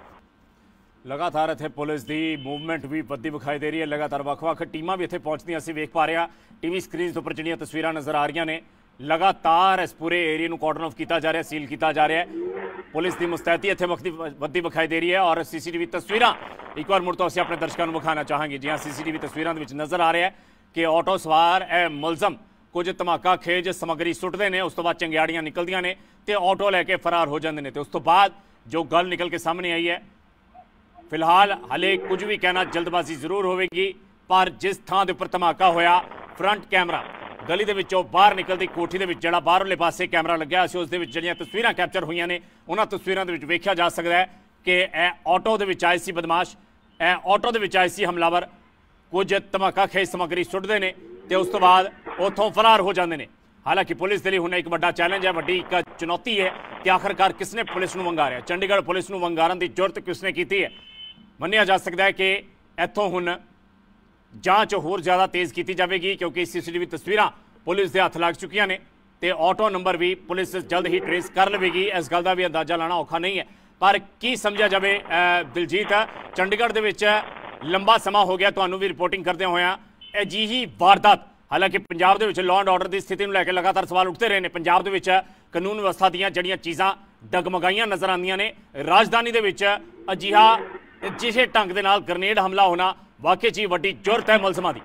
ਲਗਾਤਾਰ ਇੱਥੇ ਪੁਲਿਸ ਦੀ ਮੂਵਮੈਂਟ ਵੀ ਵੱਧਦੀ ਵਿਖਾਈ ਦੇ ਰਹੀ ਹੈ। ਲਗਾਤਾਰ ਵੱਖ-ਵੱਖ ਟੀਮਾਂ ਵੀ ਇੱਥੇ ਪਹੁੰਚਦੀਆਂ ਅਸੀਂ ਵੇਖ ਪਾ ਰਹੇ ਹਾਂ। ਟੀਵੀ ਸਕਰੀਨ ਉੱਪਰ ਜਿਹੜੀਆਂ ਤਸਵੀਰਾਂ ਨਜ਼ਰ ਆ ਰਹੀਆਂ ਨੇ, ਲਗਾਤਾਰ ਇਸ ਪੂਰੇ ਏਰੀਏ ਨੂੰ ਕਾਰਡਨ ਆਫ ਕੀਤਾ ਜਾ ਰਿਹਾ, ਸੀਲ ਕੀਤਾ ਜਾ ਰਿਹਾ ਹੈ। ਪੁਲਿਸ ਦੀ ਮੁਸਤੈਦੀ ਇੱਥੇ ਵੱਧਦੀ ਵਿਖਾਈ ਦੇ ਰਹੀ ਹੈ ਔਰ ਸੀਸੀਟੀਵੀ ਤਸਵੀਰਾਂ ਇੱਕ ਵਾਰ ਮੁੜ ਤੋਂ ਅਸੀਂ ਆਪਣੇ ਦਰਸ਼ਕਾਂ ਨੂੰ ਵਿਖਾਉਣਾ ਚਾਹਾਂਗੇ। ਜੀ ਹਾਂ, ਸੀਸੀਟੀਵੀ ਤਸਵੀਰਾਂ ਦੇ ਵਿੱਚ ਨਜ਼ਰ ਆ ਰਿਹਾ ਹੈ ਕਿ ਆਟੋ ਸਵਾਰ ਇਹ ਮੁਲਜ਼ਮ ਕੁਝ ਧਮਾਕਾ ਖੇਜ ਸਮੱਗਰੀ ਸੁੱਟਦੇ ਨੇ, ਉਸ ਤੋਂ ਬਾਅਦ ਚੰਗਿਆੜੀਆਂ ਨਿਕਲਦੀਆਂ ਨੇ ਤੇ ਆਟੋ ਲੈ ਕੇ ਫਰਾਰ ਹੋ ਜਾਂਦੇ ਨੇ। ਤੇ ਉਸ ਤੋਂ ਬਾਅਦ ਜੋ ਗੱਲ ਨਿਕਲ ਕੇ ਸਾਹਮਣੇ ਆਈ ਹੈ, ਫਿਲਹਾਲ ਹਲੇ ਕੁਝ ਵੀ ਕਹਿਣਾ ਜਲਦਬਾਜ਼ੀ ਜ਼ਰੂਰ ਹੋਵੇਗੀ, ਪਰ ਜਿਸ ਥਾਂ ਦੇ ਉੱਪਰ ਧਮਾਕਾ ਹੋਇਆ ਫਰੰਟ ਕੈਮਰਾ ਗਲੀ ਦੇ ਵਿੱਚੋਂ ਬਾਹਰ ਨਿਕਲਦੀ ਕੋਠੀ ਦੇ ਵਿੱਚ ਜਿਹੜਾ ਬਾਹਰਲੇ ਪਾਸੇ ਕੈਮਰਾ ਲੱਗਿਆ ਸੀ ਉਸ ਦੇ ਵਿੱਚ ਜਿਹੜੀਆਂ ਤਸਵੀਰਾਂ ਕੈਪਚਰ ਹੋਈਆਂ ਨੇ ਉਹਨਾਂ ਤਸਵੀਰਾਂ ਦੇ ਵਿੱਚ ਵੇਖਿਆ ਜਾ ਸਕਦਾ ਹੈ ਕਿ ਇਹ ਆਟੋ ਦੇ ਵਿੱਚ ਆਏ ਸੀ ਬਦਮਾਸ਼, ਇਹ ਆਟੋ ਦੇ ਵਿੱਚ ਆਏ ਸੀ ਹਮਲਾਵਰ, ਕੁਝ ਧਮਾਕਾ ਖੇਜ ਸਮੱਗਰੀ ਸੁੱਟਦੇ ਨੇ ਤੇ ਉਸ ਤੋਂ ਬਾਅਦ ਉੱਥੋਂ ਫਰਾਰ ਹੋ ਜਾਂਦੇ ਨੇ। ਹਾਲਾਂਕਿ ਪੁਲਿਸ ਦੇ ਲਈ ਹੁਣ ਇੱਕ ਵੱਡਾ ਚੈਲੰਜ ਹੈ, ਵੱਡੀ ਇੱਕ ਚੁਣੌਤੀ ਹੈ ਕਿ ਆਖਰਕਾਰ ਕਿਸਨੇ ਪੁਲਿਸ ਨੂੰ ਵੰਗਾਰਿਆ, ਚੰਡੀਗੜ੍ਹ ਪੁਲਿਸ ਨੂੰ ਵੰਗਾਰਨ ਦੀ ਜ਼ਰੂਰਤ ਕਿਸਨੇ ਕੀਤੀ ਹੈ। ਮੰਨਿਆ ਜਾ ਸਕਦਾ ਹੈ ਕਿ ਇੱਥੋਂ ਹੁਣ ਜਾਂਚ ਹੋਰ ਜ਼ਿਆਦਾ ਤੇਜ਼ ਕੀਤੀ ਜਾਵੇਗੀ ਕਿਉਂਕਿ ਸੀਸੀਟੀਵੀ ਤਸਵੀਰਾਂ ਪੁਲਿਸ ਦੇ ਹੱਥ ਲੱਗ ਚੁੱਕੀਆਂ ਨੇ ਤੇ ਆਟੋ ਨੰਬਰ ਵੀ ਪੁਲਿਸ ਜਲਦ ਹੀ ਟ੍ਰੇਸ ਕਰ ਲਵੇਗੀ। ਇਸ ਗੱਲ ਦਾ ਵੀ ਅੰਦਾਜ਼ਾ ਲਾਣਾ ਔਖਾ ਨਹੀਂ ਹੈ। ਪਰ ਕੀ ਸਮਝਿਆ ਜਾਵੇ ਦਿਲਜੀਤ, ਚੰਡੀਗੜ੍ਹ ਦੇ ਵਿੱਚ ਲੰਬਾ ਸਮਾਂ ਹੋ ਗਿਆ ਤੁਹਾਨੂੰ ਵੀ ਰਿਪੋਰਟਿੰਗ ਕਰਦਿਆਂ ਹੋਇਆਂ ਅਜਿਹੀ ਵਾਰਦਾਤ, ਹਾਲਾਂਕਿ ਪੰਜਾਬ ਦੇ ਵਿੱਚ ਲਾਅ ਐਂਡ ਆਰਡਰ ਦੀ ਸਥਿਤੀ ਨੂੰ ਲੈ ਕੇ ਲਗਾਤਾਰ ਸਵਾਲ ਉੱਠਦੇ ਰਹੇ ਨੇ। ਪੰਜਾਬ ਦੇ ਵਿੱਚ ਕਾਨੂੰਨ ਵਿਵਸਥਾ ਦੀਆਂ ਜਿਹੜੀਆਂ ਚੀਜ਼ਾਂ डगमगाइयां नजर आਉਂਦੀਆਂ ਨੇ। राजधानी ਦੇ ਵਿੱਚ ਅਜਿਹਾ ਜਿਹੇ ਢੰਗ ਦੇ ਨਾਲ ਗ੍ਰਨੇਡ ਹਮਲਾ ਹੋਣਾ ਵਾਕਈ ਜੀ ਵੱਡੀ ਜ਼ੁਰਤ ਹੈ ਮੁਲਜ਼ਮਾਂ ਦੀ।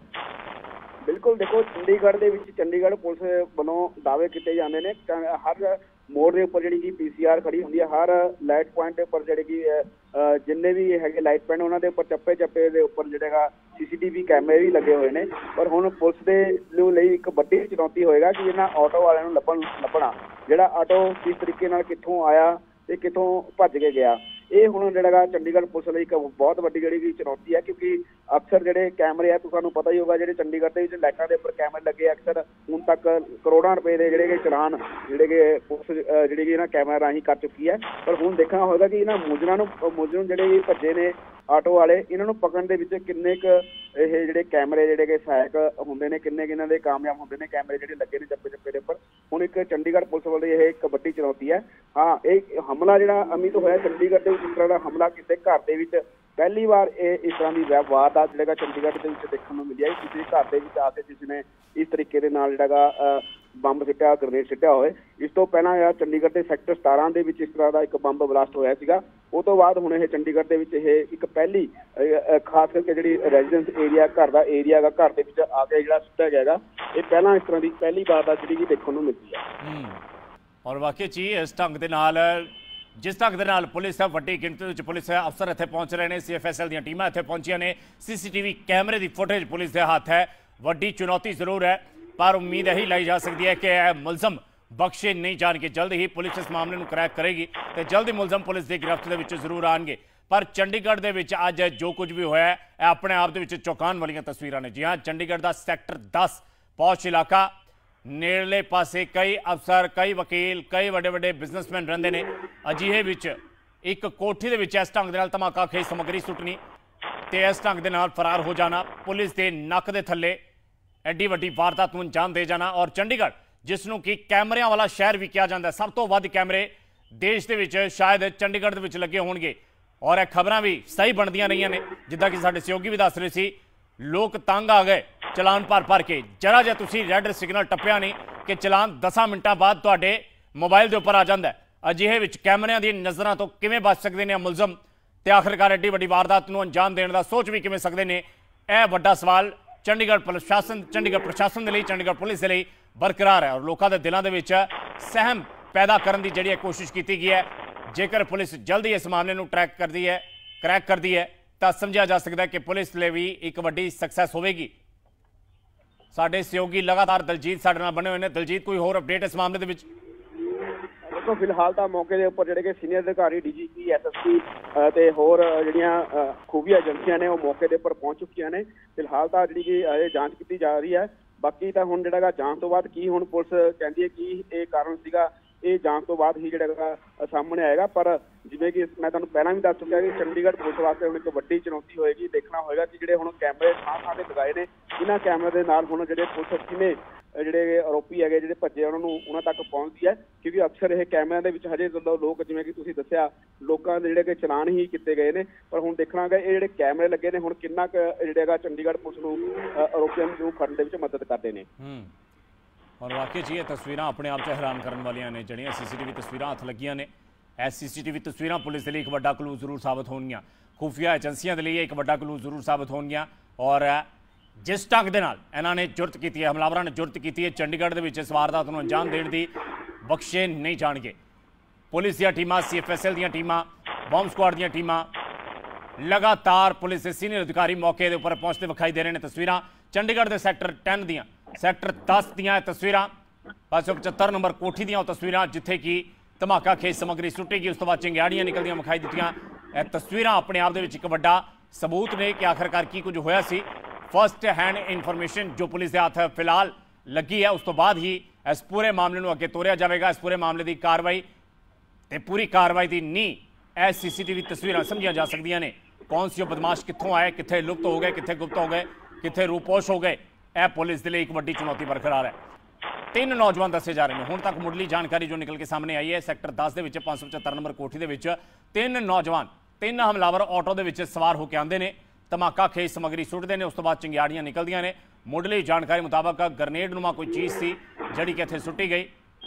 ਬਿਲਕੁਲ ਦੇਖੋ, ਚੰਡੀਗੜ੍ਹ ਦੇ ਵਿੱਚ ਚੰਡੀਗੜ੍ਹ ਪੁਲਿਸ ਵੱਲੋਂ ਦਾਅਵੇ ਕੀਤੇ ਜਾਂਦੇ ਨੇ। ਹਰ ਮੋੜ ਦੇ ਉੱਪਰ ਜਿਹੜੀ ਕਿ ਪੀਸੀਆਰ ਖੜੀ ਹੁੰਦੀ ਹੈ, ਹਰ ਲਾਈਟ ਪੁਆਇੰਟ ਦੇ ਉੱਪਰ ਜਿਹੜੇ ਕਿ ਜਿੰਨੇ ਵੀ ਹੈਗੇ ਲਾਈਟ ਪੁਆਇੰਟ ਉਹਨਾਂ ਦੇ ਉੱਪਰ ਚੱਪੇ ਚੱਪੇ ਦੇ ਉੱਪਰ ਜਿਹੜੇਗਾ ਸੀਸੀਟੀਵੀ ਕੈਮਰੇ ਵੀ ਲੱਗੇ ਹੋਏ ਨੇ। ਪਰ ਹੁਣ ਪੁਲਿਸ ਦੇ ਲਈ ਇੱਕ ਵੱਡੀ ਚੁਣੌਤੀ ਹੋਏਗਾ ਕਿ ਇਹਨਾਂ ਆਟੋ ਵਾਲਿਆਂ ਨੂੰ ਲੱਭਣ ਲੱਭਣਾ ਜਿਹੜਾ ਆਟੋ ਕਿਸ ਤਰੀਕੇ ਨਾਲ ਕਿੱਥੋਂ ਆਇਆ ਤੇ ਕਿੱਥੋਂ ਭੱਜ ਕੇ ਗਿਆ। ਇਹ ਹੁਣ ਜਿਹੜਾ ਚੰਡੀਗੜ੍ਹ ਪੁਲਿਸ ਲਈ ਇੱਕ ਬਹੁਤ ਵੱਡੀ ਜਿਹੜੀ ਚੁਣੌਤੀ ਹੈ, ਕਿਉਂਕਿ ਅਕਸਰ ਜਿਹੜੇ ਕੈਮਰੇ ਆ ਤੁਹਾਨੂੰ ਪਤਾ ਹੀ ਹੋਗਾ, ਜਿਹੜੇ ਚੰਡੀਗੜ੍ਹ ਦੇ ਵਿੱਚ ਲਾਈਟਾਂ ਦੇ ਉੱਪਰ ਕੈਮਰੇ ਲੱਗੇ ਅਕਸਰ ਹੁਣ ਤੱਕ ਕਰੋੜਾਂ ਰੁਪਏ ਦੇ ਜਿਹੜੇ ਕਿ ਚਲਾਨ ਜਿਹੜੇ ਕਿ ਪੁਲਿਸ ਜਿਹੜੀ ਕਿ ਇਹਨਾਂ ਕੈਮਰਾ ਰਾਹੀਂ ਕਰ ਚੁੱਕੀ ਹੈ। ਪਰ ਹੁਣ ਦੇਖਣਾ ਹੋਵੇਗਾ ਕਿ ਇਹਨਾਂ ਮੁਲਜ਼ਮਾਂ ਨੂੰ ਮੁਲਜ਼ਮ ਜਿਹੜੇ ਭੱਜੇ ਨੇ ਆਟੋ ਵਾਲੇ, ਇਹਨਾਂ ਨੂੰ ਪਕੜਨ ਦੇ ਵਿੱਚ ਕਿੰਨੇ ਕੁ ਇਹ ਜਿਹੜੇ ਕੈਮਰੇ ਜਿਹੜੇ ਕਿ ਸਹਾਇਕ ਹੁੰਦੇ ਨੇ, ਕਿੰਨੇ ਕਿੰਨਾਂ ਦੇ ਕਾਮਯਾਬ ਹੁੰਦੇ ਨੇ ਕੈਮਰੇ ਜਿਹੜੇ ਲੱਗੇ ਨੇ ਚੱਪੇ ਚੱਪੇ ਦੇ ਉੱਪਰ। ਹੁਣ ਇੱਕ ਚੰਡੀਗੜ੍ਹ ਪੁਲਿਸ ਵੱਲੋਂ ਇਹ ਇੱਕ ਵੱਡੀ ਚੁਣੌਤੀ ਹੈ। ਹਾਂ, ਇਹ ਹਮਲਾ ਜਿਹੜਾ ਅਮਿਤ ਹੋਇਆ ਚੰਡੀਗੜ੍ਹ ਦੇ ਵਿੱਚ, ਇਸ ਤਰ੍ਹਾਂ ਦਾ ਹਮਲਾ ਕਿਸੇ ਘਰ ਦੇ ਵਿੱਚ ਪਹਿਲੀ ਵਾਰ ਇਹ ਇਸ ਤਰ੍ਹਾਂ ਦੀ ਵਾਰਦਾਤ ਜਿਹੜਾ ਚੰਡੀਗੜ੍ਹ ਦੇ ਵਿੱਚ ਦੇਖਣ ਨੂੰ ਮਿਲਿਆ। ਕਿਸੇ ਘਰ ਦੇ ਵਿੱਚ ਆ ਕੇ ਕਿਸੇ ਨੇ ਇਸ ਤਰੀਕੇ ਦੇ ਨਾਲ ਜਿਹੜਾ ਬੰਬ ਸਿੱਟਿਆ, ਗ੍ਰਨੇਡ ਸਿੱਟਿਆ ਹੋਏ। ਇਸ ਤੋਂ ਪਹਿਲਾਂ ਚੰਡੀਗੜ੍ਹ ਦੇ ਸੈਕਟਰ ਸਤਾਰਾਂ ਦੇ ਵਿੱਚ ਇਸ ਤਰ੍ਹਾਂ ਦਾ ਇੱਕ ਬੰਬ ਬਲਾਸਟ ਹੋਇਆ ਸੀਗਾ। ਉਹ ਤੋਂ ਬਾਅਦ ਹੁਣ ਇਹ ਚੰਡੀਗੜ੍ਹ ਦੇ ਵਿੱਚ ਇਹ ਇੱਕ ਪਹਿਲੀ ਖਾਸ ਕਰਕੇ ਜਿਹੜੀ ਰੈਜ਼ੀਡੈਂਸ ਏਰੀਆ ਘਰ ਦਾ ਏਰੀਆ ਹੈਗਾ, ਘਰ ਦੇ ਵਿੱਚ ਆ ਕੇ ਜਿਹੜਾ ਸੁੱਟਿਆ ਗਿਆ ਹੈਗਾ, ਇਹ ਪਹਿਲਾਂ ਇਸ ਤਰ੍ਹਾਂ ਦੀ ਪਹਿਲੀ ਵਾਰਦਾਤ ਜਿਹੜੀ ਦੇਖਣ ਨੂੰ ਮਿਲਦੀ ਹੈ। ਔਰ ਵਾਕਈ ਚ ਇਸ ਢੰਗ ਦੇ ਨਾਲ ਜਿਸ ਢੰਗ ਦੇ ਨਾਲ ਪੁਲਿਸ ਹੈ, ਵੱਡੀ ਗਿਣਤੀ ਵਿੱਚ ਪੁਲਿਸ ਅਫਸਰ ਇੱਥੇ ਪਹੁੰਚ ਰਹੇ ਨੇ, ਸੀ ਐਫ ਐਸ ਐਲ ਦੀਆਂ ਟੀਮਾਂ ਇੱਥੇ ਪਹੁੰਚੀਆਂ ਨੇ, ਸੀਸੀਟੀਵੀ ਕੈਮਰੇ ਦੀ ਫੁਟੇਜ ਪੁਲਿਸ ਦੇ ਹੱਥ ਹੈ। ਵੱਡੀ ਚੁਣੌਤੀ ਜ਼ਰੂਰ ਹੈ, ਪਰ ਉਮੀਦ ਇਹੀ ਲਾਈ ਜਾ ਸਕਦੀ ਹੈ ਕਿ ਇਹ ਮੁਲਜ਼ਮ ਬਖਸ਼ੇ ਨਹੀਂ ਜਾਣਗੇ। ਜਲਦ ਹੀ ਪੁਲਿਸ ਇਸ ਮਾਮਲੇ ਨੂੰ ਕਰੈਕ ਕਰੇਗੀ ਤੇ ਜਲਦ ਹੀ ਮੁਲਜ਼ਮ ਪੁਲਿਸ ਦੀ ਗ੍ਰਿਫਤ ਦੇ ਵਿੱਚ ਜ਼ਰੂਰ ਆਉਣਗੇ। ਪਰ ਚੰਡੀਗੜ੍ਹ ਦੇ ਵਿੱਚ ਅੱਜ ਜੋ ਕੁਝ ਵੀ ਹੋਇਆ ਇਹ ਆਪਣੇ ਆਪ ਦੇ ਵਿੱਚ ਚੌਂਕਾਉਣ ਵਾਲੀਆਂ ਤਸਵੀਰਾਂ ਨੇ। ਜੀ ਹਾਂ, ਚੰਡੀਗੜ੍ਹ ਦਾ ਸੈਕਟਰ ਦਸ ਪੌਸ਼ ਇਲਾਕਾ, ਨੇੜਲੇ ਪਾਸੇ ਕਈ ਅਫਸਰ, ਕਈ ਵਕੀਲ, ਕਈ ਵੱਡੇ ਵੱਡੇ ਬਿਜ਼ਨਸਮੈਨ ਰਹਿੰਦੇ ਨੇ। ਅਜਿਹੇ ਵਿੱਚ ਇੱਕ ਕੋਠੀ ਦੇ ਵਿੱਚ ਇਸ ਢੰਗ ਦੇ ਨਾਲ ਧਮਾਕਾ ਖੇਜ ਸਮੱਗਰੀ ਸੁੱਟਣੀ ਤੇ ਇਸ ਢੰਗ ਦੇ ਨਾਲ ਫਰਾਰ ਹੋ ਜਾਣਾ, ਪੁਲਿਸ ਦੇ ਨੱਕ ਦੇ ਥੱਲੇ ਐਡੀ ਵੱਡੀ ਵਾਰਦਾਤ ਨੂੰ ਅੰਜਾਮ ਦੇ ਜਾਣਾ। ਔਰ ਚੰਡੀਗੜ੍ਹ ਜਿਸ ਨੂੰ ਕਿ ਕੈਮਰਿਆਂ ਵਾਲਾ ਸ਼ਹਿਰ ਵੀ ਕਿਹਾ ਜਾਂਦਾ, ਸਭ ਤੋਂ ਵੱਧ ਕੈਮਰੇ ਦੇਸ਼ ਦੇ ਵਿੱਚ ਸ਼ਾਇਦ ਚੰਡੀਗੜ੍ਹ ਦੇ ਵਿੱਚ ਲੱਗੇ ਹੋਣਗੇ। ਔਰ ਇਹ ਖਬਰਾਂ ਵੀ ਸਹੀ ਬਣਦੀਆਂ ਰਹੀਆਂ ਨੇ, ਜਿੱਦਾਂ ਕਿ ਸਾਡੇ ਸਹਿਯੋਗੀ ਵੀ ਦੱਸ ਰਹੇ ਸੀ, ਲੋਕ ਤੰਗ ਆ ਗਏ ਚਲਾਨ ਭਰ ਭਰ ਕੇ। ਜਰਾ ਜੇ ਤੁਸੀਂ ਰੈੱਡ ਸਿਗਨਲ ਟੱਪਿਆ ਨਹੀਂ ਕਿ ਚਲਾਨ ਦਸਾਂ ਮਿੰਟਾਂ ਬਾਅਦ ਤੁਹਾਡੇ ਮੋਬਾਈਲ ਦੇ ਉੱਪਰ ਆ ਜਾਂਦਾ। ਅਜਿਹੇ ਵਿੱਚ ਕੈਮਰਿਆਂ ਦੀ ਨਜ਼ਰਾਂ ਤੋਂ ਕਿਵੇਂ ਬਚ ਸਕਦੇ ਨੇ ਮੁਲਜ਼ਮ ਤੇ ਆਖਿਰਕਾਰ ਐਡੀ ਵੱਡੀ ਵਾਰਦਾਤ ਨੂੰ ਅੰਜਾਮ ਦੇਣ ਦਾ ਸੋਚ ਵੀ ਕਿਵੇਂ ਸਕਦੇ ਨੇ? ਇਹ ਵੱਡਾ ਸਵਾਲ ਚੰਡੀਗੜ੍ਹ ਪ੍ਰਸ਼ਾਸਨ ਚੰਡੀਗੜ੍ਹ ਪ੍ਰਸ਼ਾਸਨ ਦੇ ਲਈ, ਚੰਡੀਗੜ੍ਹ ਪੁਲਿਸ ਦੇ ਲਈ ਬਰਕਰਾਰ ਹੈ। ਔਰ ਲੋਕਾਂ ਦੇ ਦਿਲਾਂ ਦੇ ਵਿੱਚ ਸਹਿਮ ਪੈਦਾ ਕਰਨ ਦੀ ਜਿਹੜੀ ਕੋਸ਼ਿਸ਼ ਕੀਤੀ ਗਈ ਹੈ। ਜੇਕਰ ਪੁਲਿਸ ਜਲਦੀ ਇਸ ਮਾਮਲੇ ਨੂੰ ਟਰੈਕ ਕਰਦੀ ਹੈ, ਕਰੈਕ ਕਰਦੀ ਹੈ, ਤਾਂ ਸਮਝਿਆ ਜਾ ਸਕਦਾ ਹੈ ਕਿ ਪੁਲਿਸ ਲਈ ਵੀ ਇੱਕ ਵੱਡੀ ਸਕਸੈਸ ਹੋਵੇਗੀ। ਸਾਡੇ ਸਹਿਯੋਗੀ ਲਗਾਤਾਰ ਦਲਜੀਤ ਸਾਡੇ ਨਾਲ ਬਣੇ ਹੋਏ ਨੇ। ਦਲਜੀਤ, ਕੋਈ ਹੋਰ ਅਪਡੇਟ ਇਸ ਮਾਮਲੇ ਦੇ ਵਿੱਚ? ਦੇਖੋ, ਫਿਲਹਾਲ ਤਾਂ ਮੌਕੇ ਦੇ ਉੱਪਰ ਜਿਹੜੇ ਕਿ ਸੀਨੀਅਰ ਅਧਿਕਾਰੀ ਡੀ ਜੀ ਪੀ, ਐਸ ਐਸ ਪੀ ਤੇ ਹੋਰ ਜਿਹੜੀਆਂ ਖੂਬੀਆ ਏਜੰਸੀਆਂ ਨੇ ਉਹ ਮੌਕੇ ਦੇ ਉੱਪਰ ਪਹੁੰਚ ਚੁੱਕੀਆਂ ਨੇ। ਫਿਲਹਾਲ ਤਾਂ ਜਿਹੜੀ ਕਿ ਇਹ ਜਾਂਚ ਕੀਤੀ ਜਾ ਰਹੀ ਹੈ। ਬਾਕੀ ਤਾਂ ਹੁਣ ਜਿਹੜਾ ਜਾਂਚ ਤੋਂ ਬਾਅਦ ਕੀ ਹੁਣ ਪੁਲਿਸ ਕਹਿੰਦੀ ਹੈ ਕੀ ਇਹ ਕਾਰਨ ਸੀਗਾ, ਇਹ ਜਾਂਚ ਤੋਂ ਬਾਅਦ ਹੀ ਜਿਹੜਾ ਸਾਹਮਣੇ ਆਏਗਾ। ਪਰ ਜਿਵੇਂ ਕਿ ਮੈਂ ਤੁਹਾਨੂੰ ਪਹਿਲਾਂ ਵੀ ਦੱਸ ਚੁੱਕਿਆ ਕਿ ਚੰਡੀਗੜ੍ਹ ਪੁਲਿਸ ਵਾਸਤੇ ਹੁਣ ਇੱਕ ਵੱਡੀ ਚੁਣੌਤੀ ਹੋਏਗੀ। ਦੇਖਣਾ ਹੋਏਗਾ ਕਿ ਜਿਹੜੇ ਹੁਣ ਕੈਮਰੇ ਥਾਂ ਥਾਂ ਤੇ ਲਗਾਏ ਨੇ, ਇਹਨਾਂ ਕੈਮਰੇ ਦੇ ਨਾਲ ਹੁਣ ਜਿਹੜੇ ਪੁਲਿਸ ਕਿਵੇਂ ਜਿਹੜੇ ਆਰੋਪੀ ਹੈਗੇ ਜਿਹੜੇ ਭੱਜੇ ਉਹਨਾਂ ਨੂੰ ਉਹਨਾਂ ਤੱਕ ਪਹੁੰਚਦੀ ਹੈ, ਕਿਉਂਕਿ ਅਕਸਰ ਇਹ ਕੈਮਰਿਆਂ ਦੇ ਵਿੱਚ ਹਜੇ ਲੋਕ, ਜਿਵੇਂ ਕਿ ਤੁਸੀਂ ਦੱਸਿਆ, ਲੋਕਾਂ ਦੇ ਜਿਹੜੇ ਕਿ ਚਲਾਨ ਹੀ ਕੀਤੇ ਗਏ ਨੇ। ਪਰ ਹੁਣ ਦੇਖਣਾ ਹੈਗਾ ਇਹ ਜਿਹੜੇ ਕੈਮਰੇ ਲੱਗੇ ਨੇ ਹੁਣ ਕਿੰਨਾ ਕੁ ਜਿਹੜੇ ਹੈਗਾ ਚੰਡੀਗੜ੍ਹ ਪੁਲਿਸ ਨੂੰ ਆਰੋਪੀਆਂ ਨੂੰ ਫੜਨ ਦੇ ਵਿੱਚ ਮਦਦ ਕਰਦੇ ਨੇ। ਔਰ ਵਾਕਈ ਜੀ ਇਹ ਤਸਵੀਰਾਂ ਆਪਣੇ ਆਪ 'ਚ ਹੈਰਾਨ ਕਰਨ ਵਾਲੀਆਂ ਨੇ, ਜਿਹੜੀਆਂ ਸੀਸੀਟੀਵੀ ਤਸਵੀਰਾਂ ਹੱਥ ਲੱਗੀਆਂ ਨੇ। ਇਹ ਸੀਸੀਟੀਵੀ ਤਸਵੀਰਾਂ ਪੁਲਿਸ ਦੇ ਲਈ ਇੱਕ ਵੱਡਾ ਕਲੂ ਜ਼ਰੂਰ ਸਾਬਤ ਹੋਣਗੀਆਂ, ਖੁਫੀਆ ਏਜੰਸੀਆਂ ਦੇ ਲਈ ਇੱਕ ਵੱਡਾ ਕਲੂ ਜ਼ਰੂਰ ਸਾਬਤ ਹੋਣਗੀਆਂ। ਔਰ ਜਿਸ ਢੰਗ ਦੇ ਨਾਲ ਇਹਨਾਂ ਨੇ ਜੁਰਤ ਕੀਤੀ ਹੈ, ਹਮਲਾਵਰਾਂ ਨੇ ਜੁਰਤ ਕੀਤੀ ਹੈ ਚੰਡੀਗੜ੍ਹ ਦੇ ਵਿੱਚ ਇਸ ਵਾਰਦਾਤ ਨੂੰ ਅੰਜਾਮ ਦੇਣ ਦੀ, ਬਖਸ਼ੇ ਨਹੀਂ ਜਾਣਗੇ। ਪੁਲਿਸ ਦੀਆਂ ਟੀਮਾਂ, ਸੀ ਐਫ ਐਸ ਐਲ ਦੀਆਂ ਟੀਮਾਂ, ਬੰਬ ਸਕੁਆਡ ਦੀਆਂ ਟੀਮਾਂ, ਲਗਾਤਾਰ ਪੁਲਿਸ ਦੇ ਸੀਨੀਅਰ ਅਧਿਕਾਰੀ ਮੌਕੇ ਦੇ ਉੱਪਰ ਪਹੁੰਚਦੇ ਵਿਖਾਈ ਦੇ ਰਹੇ ਨੇ। ਤਸਵੀਰਾਂ ਚੰਡੀਗੜ੍ਹ ਦੇ ਸੈਕਟਰ ਦਸ ਦੀਆਂ, ਸੈਕਟਰ ਦਸ ਦੀਆਂ ਤਸਵੀਰਾਂ, ਪੰਜ ਸੌ ਪਚੱਤਰ ਨੰਬਰ ਕੋਠੀ ਦੀਆਂ ਉਹ ਤਸਵੀਰਾਂ ਜਿੱਥੇ ਕਿ ਧਮਾਕਾ ਖੇਜ ਸਮੱਗਰੀ ਸੁੱਟੀ ਗਈ, ਉਸ ਤੋਂ ਬਾਅਦ ਚਿੰਗਾੜੀਆਂ ਨਿਕਲਦੀਆਂ ਵਿਖਾਈ ਦਿੱਤੀਆਂ। ਇਹ ਤਸਵੀਰਾਂ ਆਪਣੇ ਆਪ ਦੇ ਵਿੱਚ ਇੱਕ ਵੱਡਾ ਸਬੂਤ ਨੇ ਕਿ ਆਖਿਰਕਾਰ ਕੀ ਕੁਝ ਹੋਇਆ ਸੀ। ਫਸਟ ਹੈਂਡ ਇਨਫੋਰਮੇਸ਼ਨ ਜੋ ਪੁਲਿਸ ਦੇ ਹੱਥ ਫਿਲਹਾਲ ਲੱਗੀ ਹੈ, ਉਸ ਤੋਂ ਬਾਅਦ ਹੀ ਇਸ ਪੂਰੇ ਮਾਮਲੇ ਨੂੰ ਅੱਗੇ ਤੋਰਿਆ ਜਾਵੇਗਾ। ਇਸ ਪੂਰੇ ਮਾਮਲੇ ਦੀ ਕਾਰਵਾਈ ਤੇ ਪੂਰੀ ਕਾਰਵਾਈ ਦੀ ਨੀਂਹ ਇਹ ਸੀਸੀਟੀਵੀ ਤਸਵੀਰਾਂ ਸਮਝੀਆਂ ਜਾ ਸਕਦੀਆਂ ਨੇ। ਕੌਣ ਸੀ ਉਹ ਬਦਮਾਸ਼, ਕਿੱਥੋਂ ਆਏ, ਕਿੱਥੇ ਲੁਪਤ ਹੋ ਗਏ, ਕਿੱਥੇ ਗੁਪਤ ਹੋ ਗਏ, ਕਿੱਥੇ ਰੂਪੋਸ਼ ਹੋ ਗਏ, ਇਹ ਪੁਲਿਸ ਦੇ ਲਈ ਇੱਕ ਵੱਡੀ ਚੁਣੌਤੀ ਬਰਕਰਾਰ ਹੈ। ਤਿੰਨ ਨੌਜਵਾਨ ਦੱਸੇ ਜਾ ਰਹੇ ਨੇ ਹੁਣ ਤੱਕ। ਮੁੱਢਲੀ ਜਾਣਕਾਰੀ ਜੋ ਨਿਕਲ ਕੇ ਸਾਹਮਣੇ ਆਈ ਹੈ, ਸੈਕਟਰ ਦਸ ਦੇ ਵਿੱਚ ਪੰਜ ਸੌ ਪਚੱਤਰ ਨੰਬਰ ਕੋਠੀ ਦੇ ਵਿੱਚ ਤਿੰਨ ਨੌਜਵਾਨ, ਤਿੰਨ ਹਮਲਾਵਰ ਆਟੋ ਦੇ ਵਿੱਚ ਸਵਾਰ ਹੋ ਕੇ ਆਉਂਦੇ ਨੇ, ਧਮਾਕਾ ਖੇਜ ਸਮੱਗਰੀ ਸੁੱਟਦੇ ਨੇ, ਉਸ ਤੋਂ ਬਾਅਦ ਚਿੰਗਾੜੀਆਂ ਨਿਕਲਦੀਆਂ ਨੇ। ਮੁੱਢਲੀ ਜਾਣਕਾਰੀ ਮੁਤਾਬਕ ਗ੍ਰਨੇਡ ਨੂੰਮਾ ਕੋਈ ਚੀਜ਼ ਸੀ ਜਿਹੜੀ ਕਿ ਇੱਥੇ ਸੁੱਟੀ ਗਈ।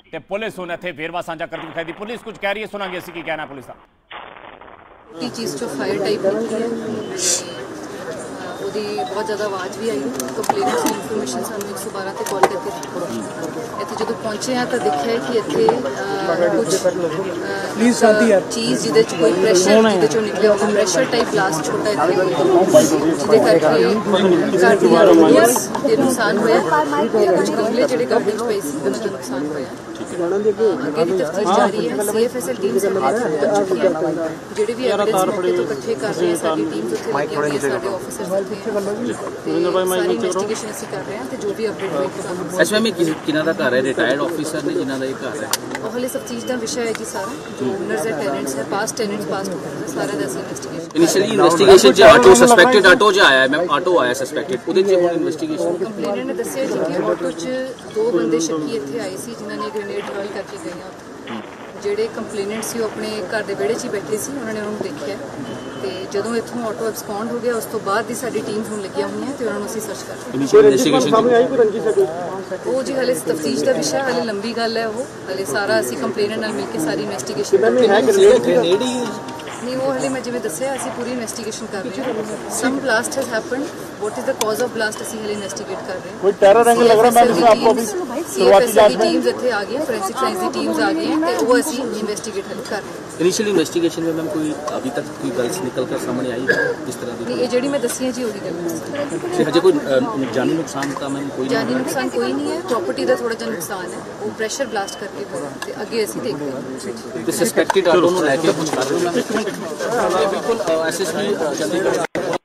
ਤੇ ਪੁਲਿਸ ਹੁਣ ਇੱਥੇ ਵੇਰਵਾ ਸਾਂਝਾ ਕਰਦੀ ਵਿਖਾਈ ਦੀ। ਪੁਲਿਸ ਕੁਝ ਕਹਿ ਰਹੀ ਹੈ, ਸੁਣਾਂਗੇ ਅਸੀਂ ਕੀ ਕਹਿਣਾ ਪੁਲਿਸ ਦਾ। की चीज़ जो फायर टाइप निकली है ਉਹਦੀ ਬਹੁਤ ਜ਼ਿਆਦਾ ਆਵਾਜ਼ ਵੀ ਆਈ। ਕੰਪਲੇਨਟਸ ਦੀ ਇਨਫੋਰਮੇਸ਼ਨ ਸਾਨੂੰ ਇੱਕ ਸੌ ਬਾਰਾਂ ਤੇ ਕਾਲ ਕਰਕੇ ਦਿੱਤੀ। ਇੱਥੇ ਜਦੋਂ ਪਹੁੰਚੇ ਆ ਤਾਂ ਦੇਖਿਆ ਕਿ ਇੱਥੇ ਕੁਝ ਪਲੀਜ਼ ਸ਼ਾਂਤੀ ਯਾਰ ਚੀਜ਼ ਜਿਹਦੇ 'ਚ ਕੋਈ ਪ੍ਰੈਸ਼ਰ ਜਿਹਦੇ 'ਚੋਂ ਨਿਕਲਿਆ ਹੋਗਾ ਪ੍ਰੈਸ਼ਰ ਟਾਈਪ ਬਲਾਸਟ ਛੋਟਾ ਇੱਥੇ ਜਿਹਦੇ ਕਰਕੇ ਘਰ ਦੀਆਂ ਰੋਡੀਆਂ ਦੇ ਨੁਕਸਾਨ ਹੋਇਆ ਤੇ ਕੁਝ ਗਮਲੇ ਜਿਹੜੇ ਗਮਲੇ 'ਚ ਪਏ ਸੀ ਉਹਨਾਂ ਦਾ ਨੁਕਸਾਨ ਹੋਇਆ। ਅੱਗੇ ਦੀ ਤਫਤੀਸ਼ ਜਾਰੀ ਹੈ। C F S L team ਸਾਡੇ ਪਹੁੰਚ ਚੁੱਕੀ ਹੈ। ਜਿਹੜੇ ਵੀ ਐਵੀਡੈਂਸ ਮੌਕੇ ਤੋਂ ਇਕੱਠੇ ਕਰ ਰਹੇ ਆ, ਸਾਡੀ ਟੀਮਸ ਉੱਥੇ ਲੱਗੀਆਂ ਹੋਈਆਂ, ਸਾਡੇ ਆਫਿਸਰਸ ਉੱਥੇ ਸਾਰੀ ਇਨਵੈਸਟੀਗੇਸ਼ਨ ਅਸੀਂ ਕਰ ਰਹੇ ਹਾਂ ਤੇ ਜੋ ਵੀ ਅਪਡੇਟ ਹੋਏਗੀ ਸਾਨੂੰ। ਐਸ ਐਮ ਏ ਕਿਹਨਾਂ ਦਾ ਘਰ ਹੈ? ਰਿਟਾਇਰਡ ਆਫੀਸਰ ਨੇ ਜਿਨ੍ਹਾਂ ਦਾ ਇਹ ਘਰ ਹੈ? ਉਹ ਹਲੇ ਸਭ ਚੀਜ਼ ਦਾ ਵਿਸ਼ਾ ਹੈ ਜੀ ਸਾਰਾ, ਜੋ ਓਨਰਸ ਹੈ, ਟੈਨੈਂਟਸ ਹੈ, ਪਾਸਟ ਟੈਨੈਂਟਸ ਪਾਸਟ ਓਨਰਸ ਸਾਰੇ ਦਾ ਅਸੀਂ ਇਨਵੈਸਟੀਗੇਸ਼ਨ ਇਨੀਸ਼ੀਅਲੀ ਇਨਵੈਸਟੀਗੇਸ਼ਨ ਚ ਆਟੋ ਸਸਪੈਕਟਡ ਆਟੋ ਚ ਆਇਆ ਹੈ ਮੈਮ, ਆਟੋ ਆਇਆ ਸਸਪੈਕਟਡ, ਉਹਦੇ ਚ ਹੁਣ ਇਨਵੈਸਟੀਗੇਸ਼ਨ ਕੰਪਲੇਨਰ ਨੇ ਦੱਸਿਆ ਜੀ ਕਿ ਆਟੋ 'ਚ ਦੋ ਬੰਦੇ ਸ਼ੱਕੀ ਇੱਥੇ ਆਏ ਸੀ ਜਿਨ੍ਹਾਂ ਨੇ ਗ੍ਰੇਨੇਡ ਰੋਲ ਕਰਕੇ ਗਏ ਆ। ਜਿਹੜੇ ਕੰਪਲੇਨੈਂਟ ਸੀ ਉਹ ਆਪਣੇ ਘਰ ਦੇ ਵਿਹੜੇ 'ਚ ਹੀ ਬੈਠੇ ਸੀ, ਉਹਨਾਂ ਨੇ ਉਹਨਾਂ ਨੂੰ ਦੇਖਿਆ ਤੇ ਜਦੋਂ ਇੱਥੋਂ ਆਟੋ ਐਬਸਕੌਂਡ ਹੋ ਗਿਆ ਉਸ ਤੋਂ ਬਾਅਦ ਦੀ ਸਾਡੀ ਟੀਮਸ ਹੁਣ ਲੱਗੀਆਂ ਹੋਈਆਂ ਤੇ ਉਹਨਾਂ ਨੂੰ ਅਸੀਂ ਸਰਚ ਕਰ ਰਹੇ ਹਾਂ। ਇਨੀਸ਼ੀਅਲ ਇਨਵੈਸਟੀਗੇਸ਼ਨ ਉਹ ਜੀ ਹਲੇ ਤਫਤੀਸ਼ ਦਾ ਵਿਸ਼ਾ, ਹਲੇ ਲੰਬੀ ਗੱਲ ਹੈ। ਉਹ ਹਲੇ ਸਾਰਾ ਅਸੀਂ ਕੰਪਲੇਨਰ ਨਾਲ ਮਿਲ ਕੇ ਸਾਰੀ ਇਨਵੈਸਟੀਗੇਸ਼ਨ ਕਰ ਰਹੇ ਹਾਂ। ਨਹੀਂ ਉਹ ਹਲੇ ਮੈਂ ਜਿਵੇਂ ਦੱਸਿਆ ਅਸੀਂ ਪੂਰੀ ਇਨਵੈਸਟੀਗੇਸ਼ਨ ਕਰ ਰਹੇ ਹਾਂ। Some blast has happened, what is the cause of blast ਅਸੀਂ ਹਲੇ ਇਨਵੈਸਟੀਗੇਟ ਕਰ ਰਹੇ ਹਾਂ। कोई टेरर एंगल लग रहा है मैम, आपको अभी शुरुआती जांच में टीम्स ਇੱਥੇ ਆ ਗਈਆਂ, ਫੋरेंसिक ਸਾਇੰਸ ਦੀ ਟੀम्स आ गई हैं ਤੇ ਉਹ ਅਸੀਂ ਇਨਵੈਸਟੀਗੇਟ ਹਲੇ ਕਰ ਰਹੇ ਹਾਂ। ਇਨੀਸ਼ੀਅਲ ਇਨਵੈਸਟੀਗੇਸ਼ਨ में मैम कोई अभी तक कोई गल्स निकल कर सामने आई है इस तरह ਨਹੀਂ की? ਇਹ ਜਿਹੜੀ ਮੈਂ ਦੱਸੀਆਂ ਜੀ ਉਹੀ ਗੱਲ ਹੈ। हजे कोई अ, जानी नुकसान का मैम कोई ਜਾਨੀ ਨੁਕਸਾਨ ਕੋਈ ਨਹੀਂ ਹੈ, ਪ੍ਰਾਪਰਟੀ ਦਾ ਥੋੜਾ ਜਿਹਾ ਨੁਕਸਾਨ ਹੈ, ਉਹ ਪ੍ਰੈਸ਼ਰ ਬਲਾਸਟ ਕਰਕੇ ਹੋਇਆ ਤੇ ਅੱਗੇ ਅਸੀਂ ਦੇਖਦੇ ਹਾਂ। ਤੇ ਸਸਪੈਕਟਡ ਆਟੋ ਨੂੰ ਲੈ ਕੇ ਕੁਝ ਕਰ ਰਹੇ ਹੋ? ਇਹ ਬਿਲਕੁਲ ਐਸਐਸਪੀ ਚੰਡੀਗੜ੍ਹ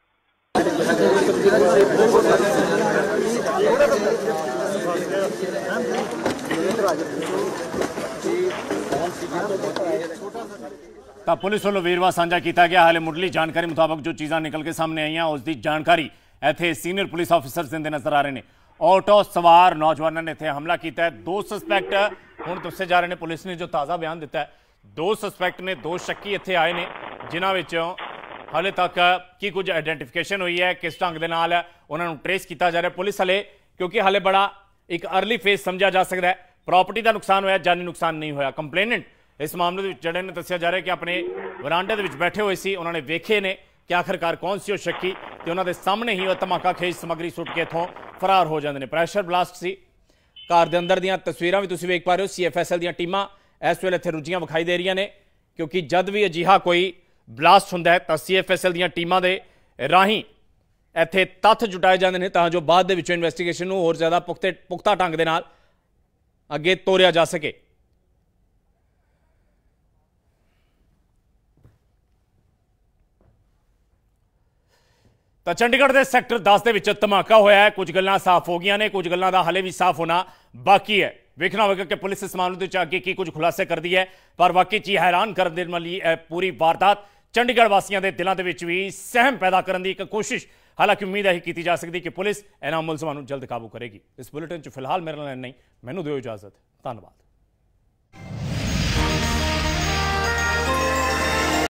ਤਾਂ ਪੁਲਿਸ ਵੱਲੋਂ ਵੇਰਵਾ ਸਾਂਝਾ ਕੀਤਾ ਗਿਆ। ਹਾਲੇ ਮੁੱਢਲੀ ਜਾਣਕਾਰੀ ਮੁਤਾਬਕ ਜੋ ਚੀਜ਼ਾਂ ਨਿਕਲ ਕੇ ਸਾਹਮਣੇ ਆਈਆਂ ਉਸ ਦੀ ਜਾਣਕਾਰੀ ਇੱਥੇ ਸੀਨੀਅਰ ਪੁਲਿਸ ਆਫੀਸਰ ਦਿੰਦੇ ਨਜ਼ਰ ਆ ਰਹੇ ਨੇ। ਆਟੋ ਸਵਾਰ ਨੌਜਵਾਨਾਂ ਨੇ ਇੱਥੇ ਹਮਲਾ ਕੀਤਾ ਹੈ। ਦੋ ਸਸਪੈਕਟ ਹੁਣ ਦੱਸੇ ਜਾ ਰਹੇ ਨੇ, ਪੁਲਿਸ ਨੇ ਜੋ ਤਾਜ਼ਾ ਬਿਆਨ ਦਿੱਤਾ ਹੈ, ਦੋ ਸਸਪੈਕਟ ਨੇ, ਦੋ ਸ਼ੱਕੀ ਇੱਥੇ ਆਏ ਨੇ ਜਿਨ੍ਹਾਂ ਵਿੱਚੋਂ ਹਾਲੇ ਤੱਕ ਕੀ ਕੁਝ ਆਈਡੈਂਟੀਫਿਕੇਸ਼ਨ ਹੋਈ ਹੈ, ਕਿਸ ਢੰਗ ਦੇ ਨਾਲ ਉਹਨਾਂ ਨੂੰ ਟਰੇਸ ਕੀਤਾ ਜਾ ਰਿਹਾ। ਪੁਲਿਸ ਹਲੇ ਕਿਉਂਕਿ ਹਾਲੇ ਬੜਾ ਇੱਕ ਅਰਲੀ ਫੇਜ਼ ਸਮਝਿਆ ਜਾ ਸਕਦਾ ਹੈ। ਪ੍ਰਾਪਰਟੀ ਦਾ ਨੁਕਸਾਨ ਹੋਇਆ, ਜਾਨੀ ਨੁਕਸਾਨ ਨਹੀਂ ਹੋਇਆ। ਕੰਪਲੇਨੈਂਟ ਇਸ ਮਾਮਲੇ ਦੇ ਵਿੱਚ ਜਿਹੜੇ ਨੇ ਦੱਸਿਆ ਜਾ ਰਿਹਾ ਕਿ ਆਪਣੇ ਵਰਾਂਡੇ ਦੇ ਵਿੱਚ ਬੈਠੇ ਹੋਏ ਸੀ, ਉਹਨਾਂ ਨੇ ਵੇਖੇ ਨੇ ਕਿ ਆਖਰਕਾਰ ਕੌਣ ਸੀ ਉਹ ਸ਼ੱਕੀ ਤੇ ਉਹਨਾਂ ਦੇ ਸਾਹਮਣੇ ਹੀ ਉਹ ਧਮਾਕਾ ਖੇਜ ਸਮੱਗਰੀ ਸੁੱਟ ਕੇ ਇੱਥੋਂ ਫਰਾਰ ਹੋ ਜਾਂਦੇ ਨੇ। ਪ੍ਰੈਸ਼ਰ ਬਲਾਸਟ ਸੀ। ਘਰ ਦੇ ਅੰਦਰ ਦੀਆਂ ਤਸਵੀਰਾਂ ਵੀ ਤੁਸੀਂ ਵੇਖ ਪਾ ਰਹੇ ਹੋ। ਸੀ ਐਫ ਐਸ ਐਲ ਦੀਆਂ ਟੀਮਾਂ ਇਸ ਵੇਲੇ ਇੱਥੇ ਰੁੱਝੀਆਂ ਵਿਖਾਈ ਦੇ ਰਹੀਆਂ ਨੇ ਕਿਉਂਕਿ ਜਦ ਵੀ ਅਜਿਹਾ ਕੋਈ ਬਲਾਸਟ ਹੁੰਦਾ ਹੈ ਤਾਂ ਸੀ ਐਫ ਐਸ ਐਲ ਦੀਆਂ ਟੀਮਾਂ ਦੇ ਰਾਹੀਂ ਇੱਥੇ ਤੱਥ ਜੁਟਾਏ ਜਾਂਦੇ ਨੇ ਤਾਂ ਜੋ ਬਾਅਦ ਦੇ ਵਿੱਚੋਂ ਇਨਵੈਸਟੀਗੇਸ਼ਨ ਨੂੰ ਹੋਰ ਜ਼ਿਆਦਾ ਪੁਖਤੇ ਪੁਖਤਾ ਢੰਗ ਦੇ ਨਾਲ ਅੱਗੇ ਤੋਰਿਆ ਜਾ ਸਕੇ। ਤਾਂ ਚੰਡੀਗੜ੍ਹ ਦੇ ਸੈਕਟਰ ਦਸ ਦੇ ਵਿੱਚ ਧਮਾਕਾ ਹੋਇਆ ਹੈ। ਕੁਝ ਗੱਲਾਂ ਸਾਫ਼ ਹੋ ਗਈਆਂ ਨੇ, ਕੁਝ ਗੱਲਾਂ ਦਾ ਹਾਲੇ ਵੀ ਸਾਫ਼ ਹੋਣਾ ਬਾਕੀ ਹੈ। ਵੇਖਣਾ ਹੋਵੇਗਾ ਕਿ ਪੁਲਿਸ ਇਸ ਮਾਮਲੇ ਦੇ ਵਿੱਚ ਅੱਗੇ ਕੀ ਕੁਝ ਖੁਲਾਸੇ ਕਰਦੀ ਹੈ। ਪਰ ਵਾਕਈ 'ਚ ਹੈਰਾਨ ਕਰਨ ਦੇ ਵਾਲੀ ਇਹ ਪੂਰੀ ਵਾਰਦਾਤ ਚੰਡੀਗੜ੍ਹ ਵਾਸੀਆਂ ਦੇ ਦਿਲਾਂ ਦੇ ਵਿੱਚ ਵੀ ਸਹਿਮ ਪੈਦਾ ਕਰਨ ਦੀ ਇੱਕ ਕੋਸ਼ਿਸ਼ ਹਾਲਾਂਕਿ ਉਮੀਦ ਇਹੀ ਕੀਤੀ ਜਾ ਸਕਦੀ ਕਿ ਪੁਲਿਸ ਇਹਨਾਂ ਮੁਲਜ਼ਮਾਂ ਨੂੰ ਜਲਦ ਕਾਬੂ ਕਰੇਗੀ। ਇਸ ਬੁਲੇਟਿਨ 'ਚ ਫਿਲਹਾਲ ਮੇਰੇ ਨਾਲ ਨਹੀਂ, ਮੈਨੂੰ ਦਿਓ ਇਜਾਜ਼ਤ। ਧੰਨਵਾਦ।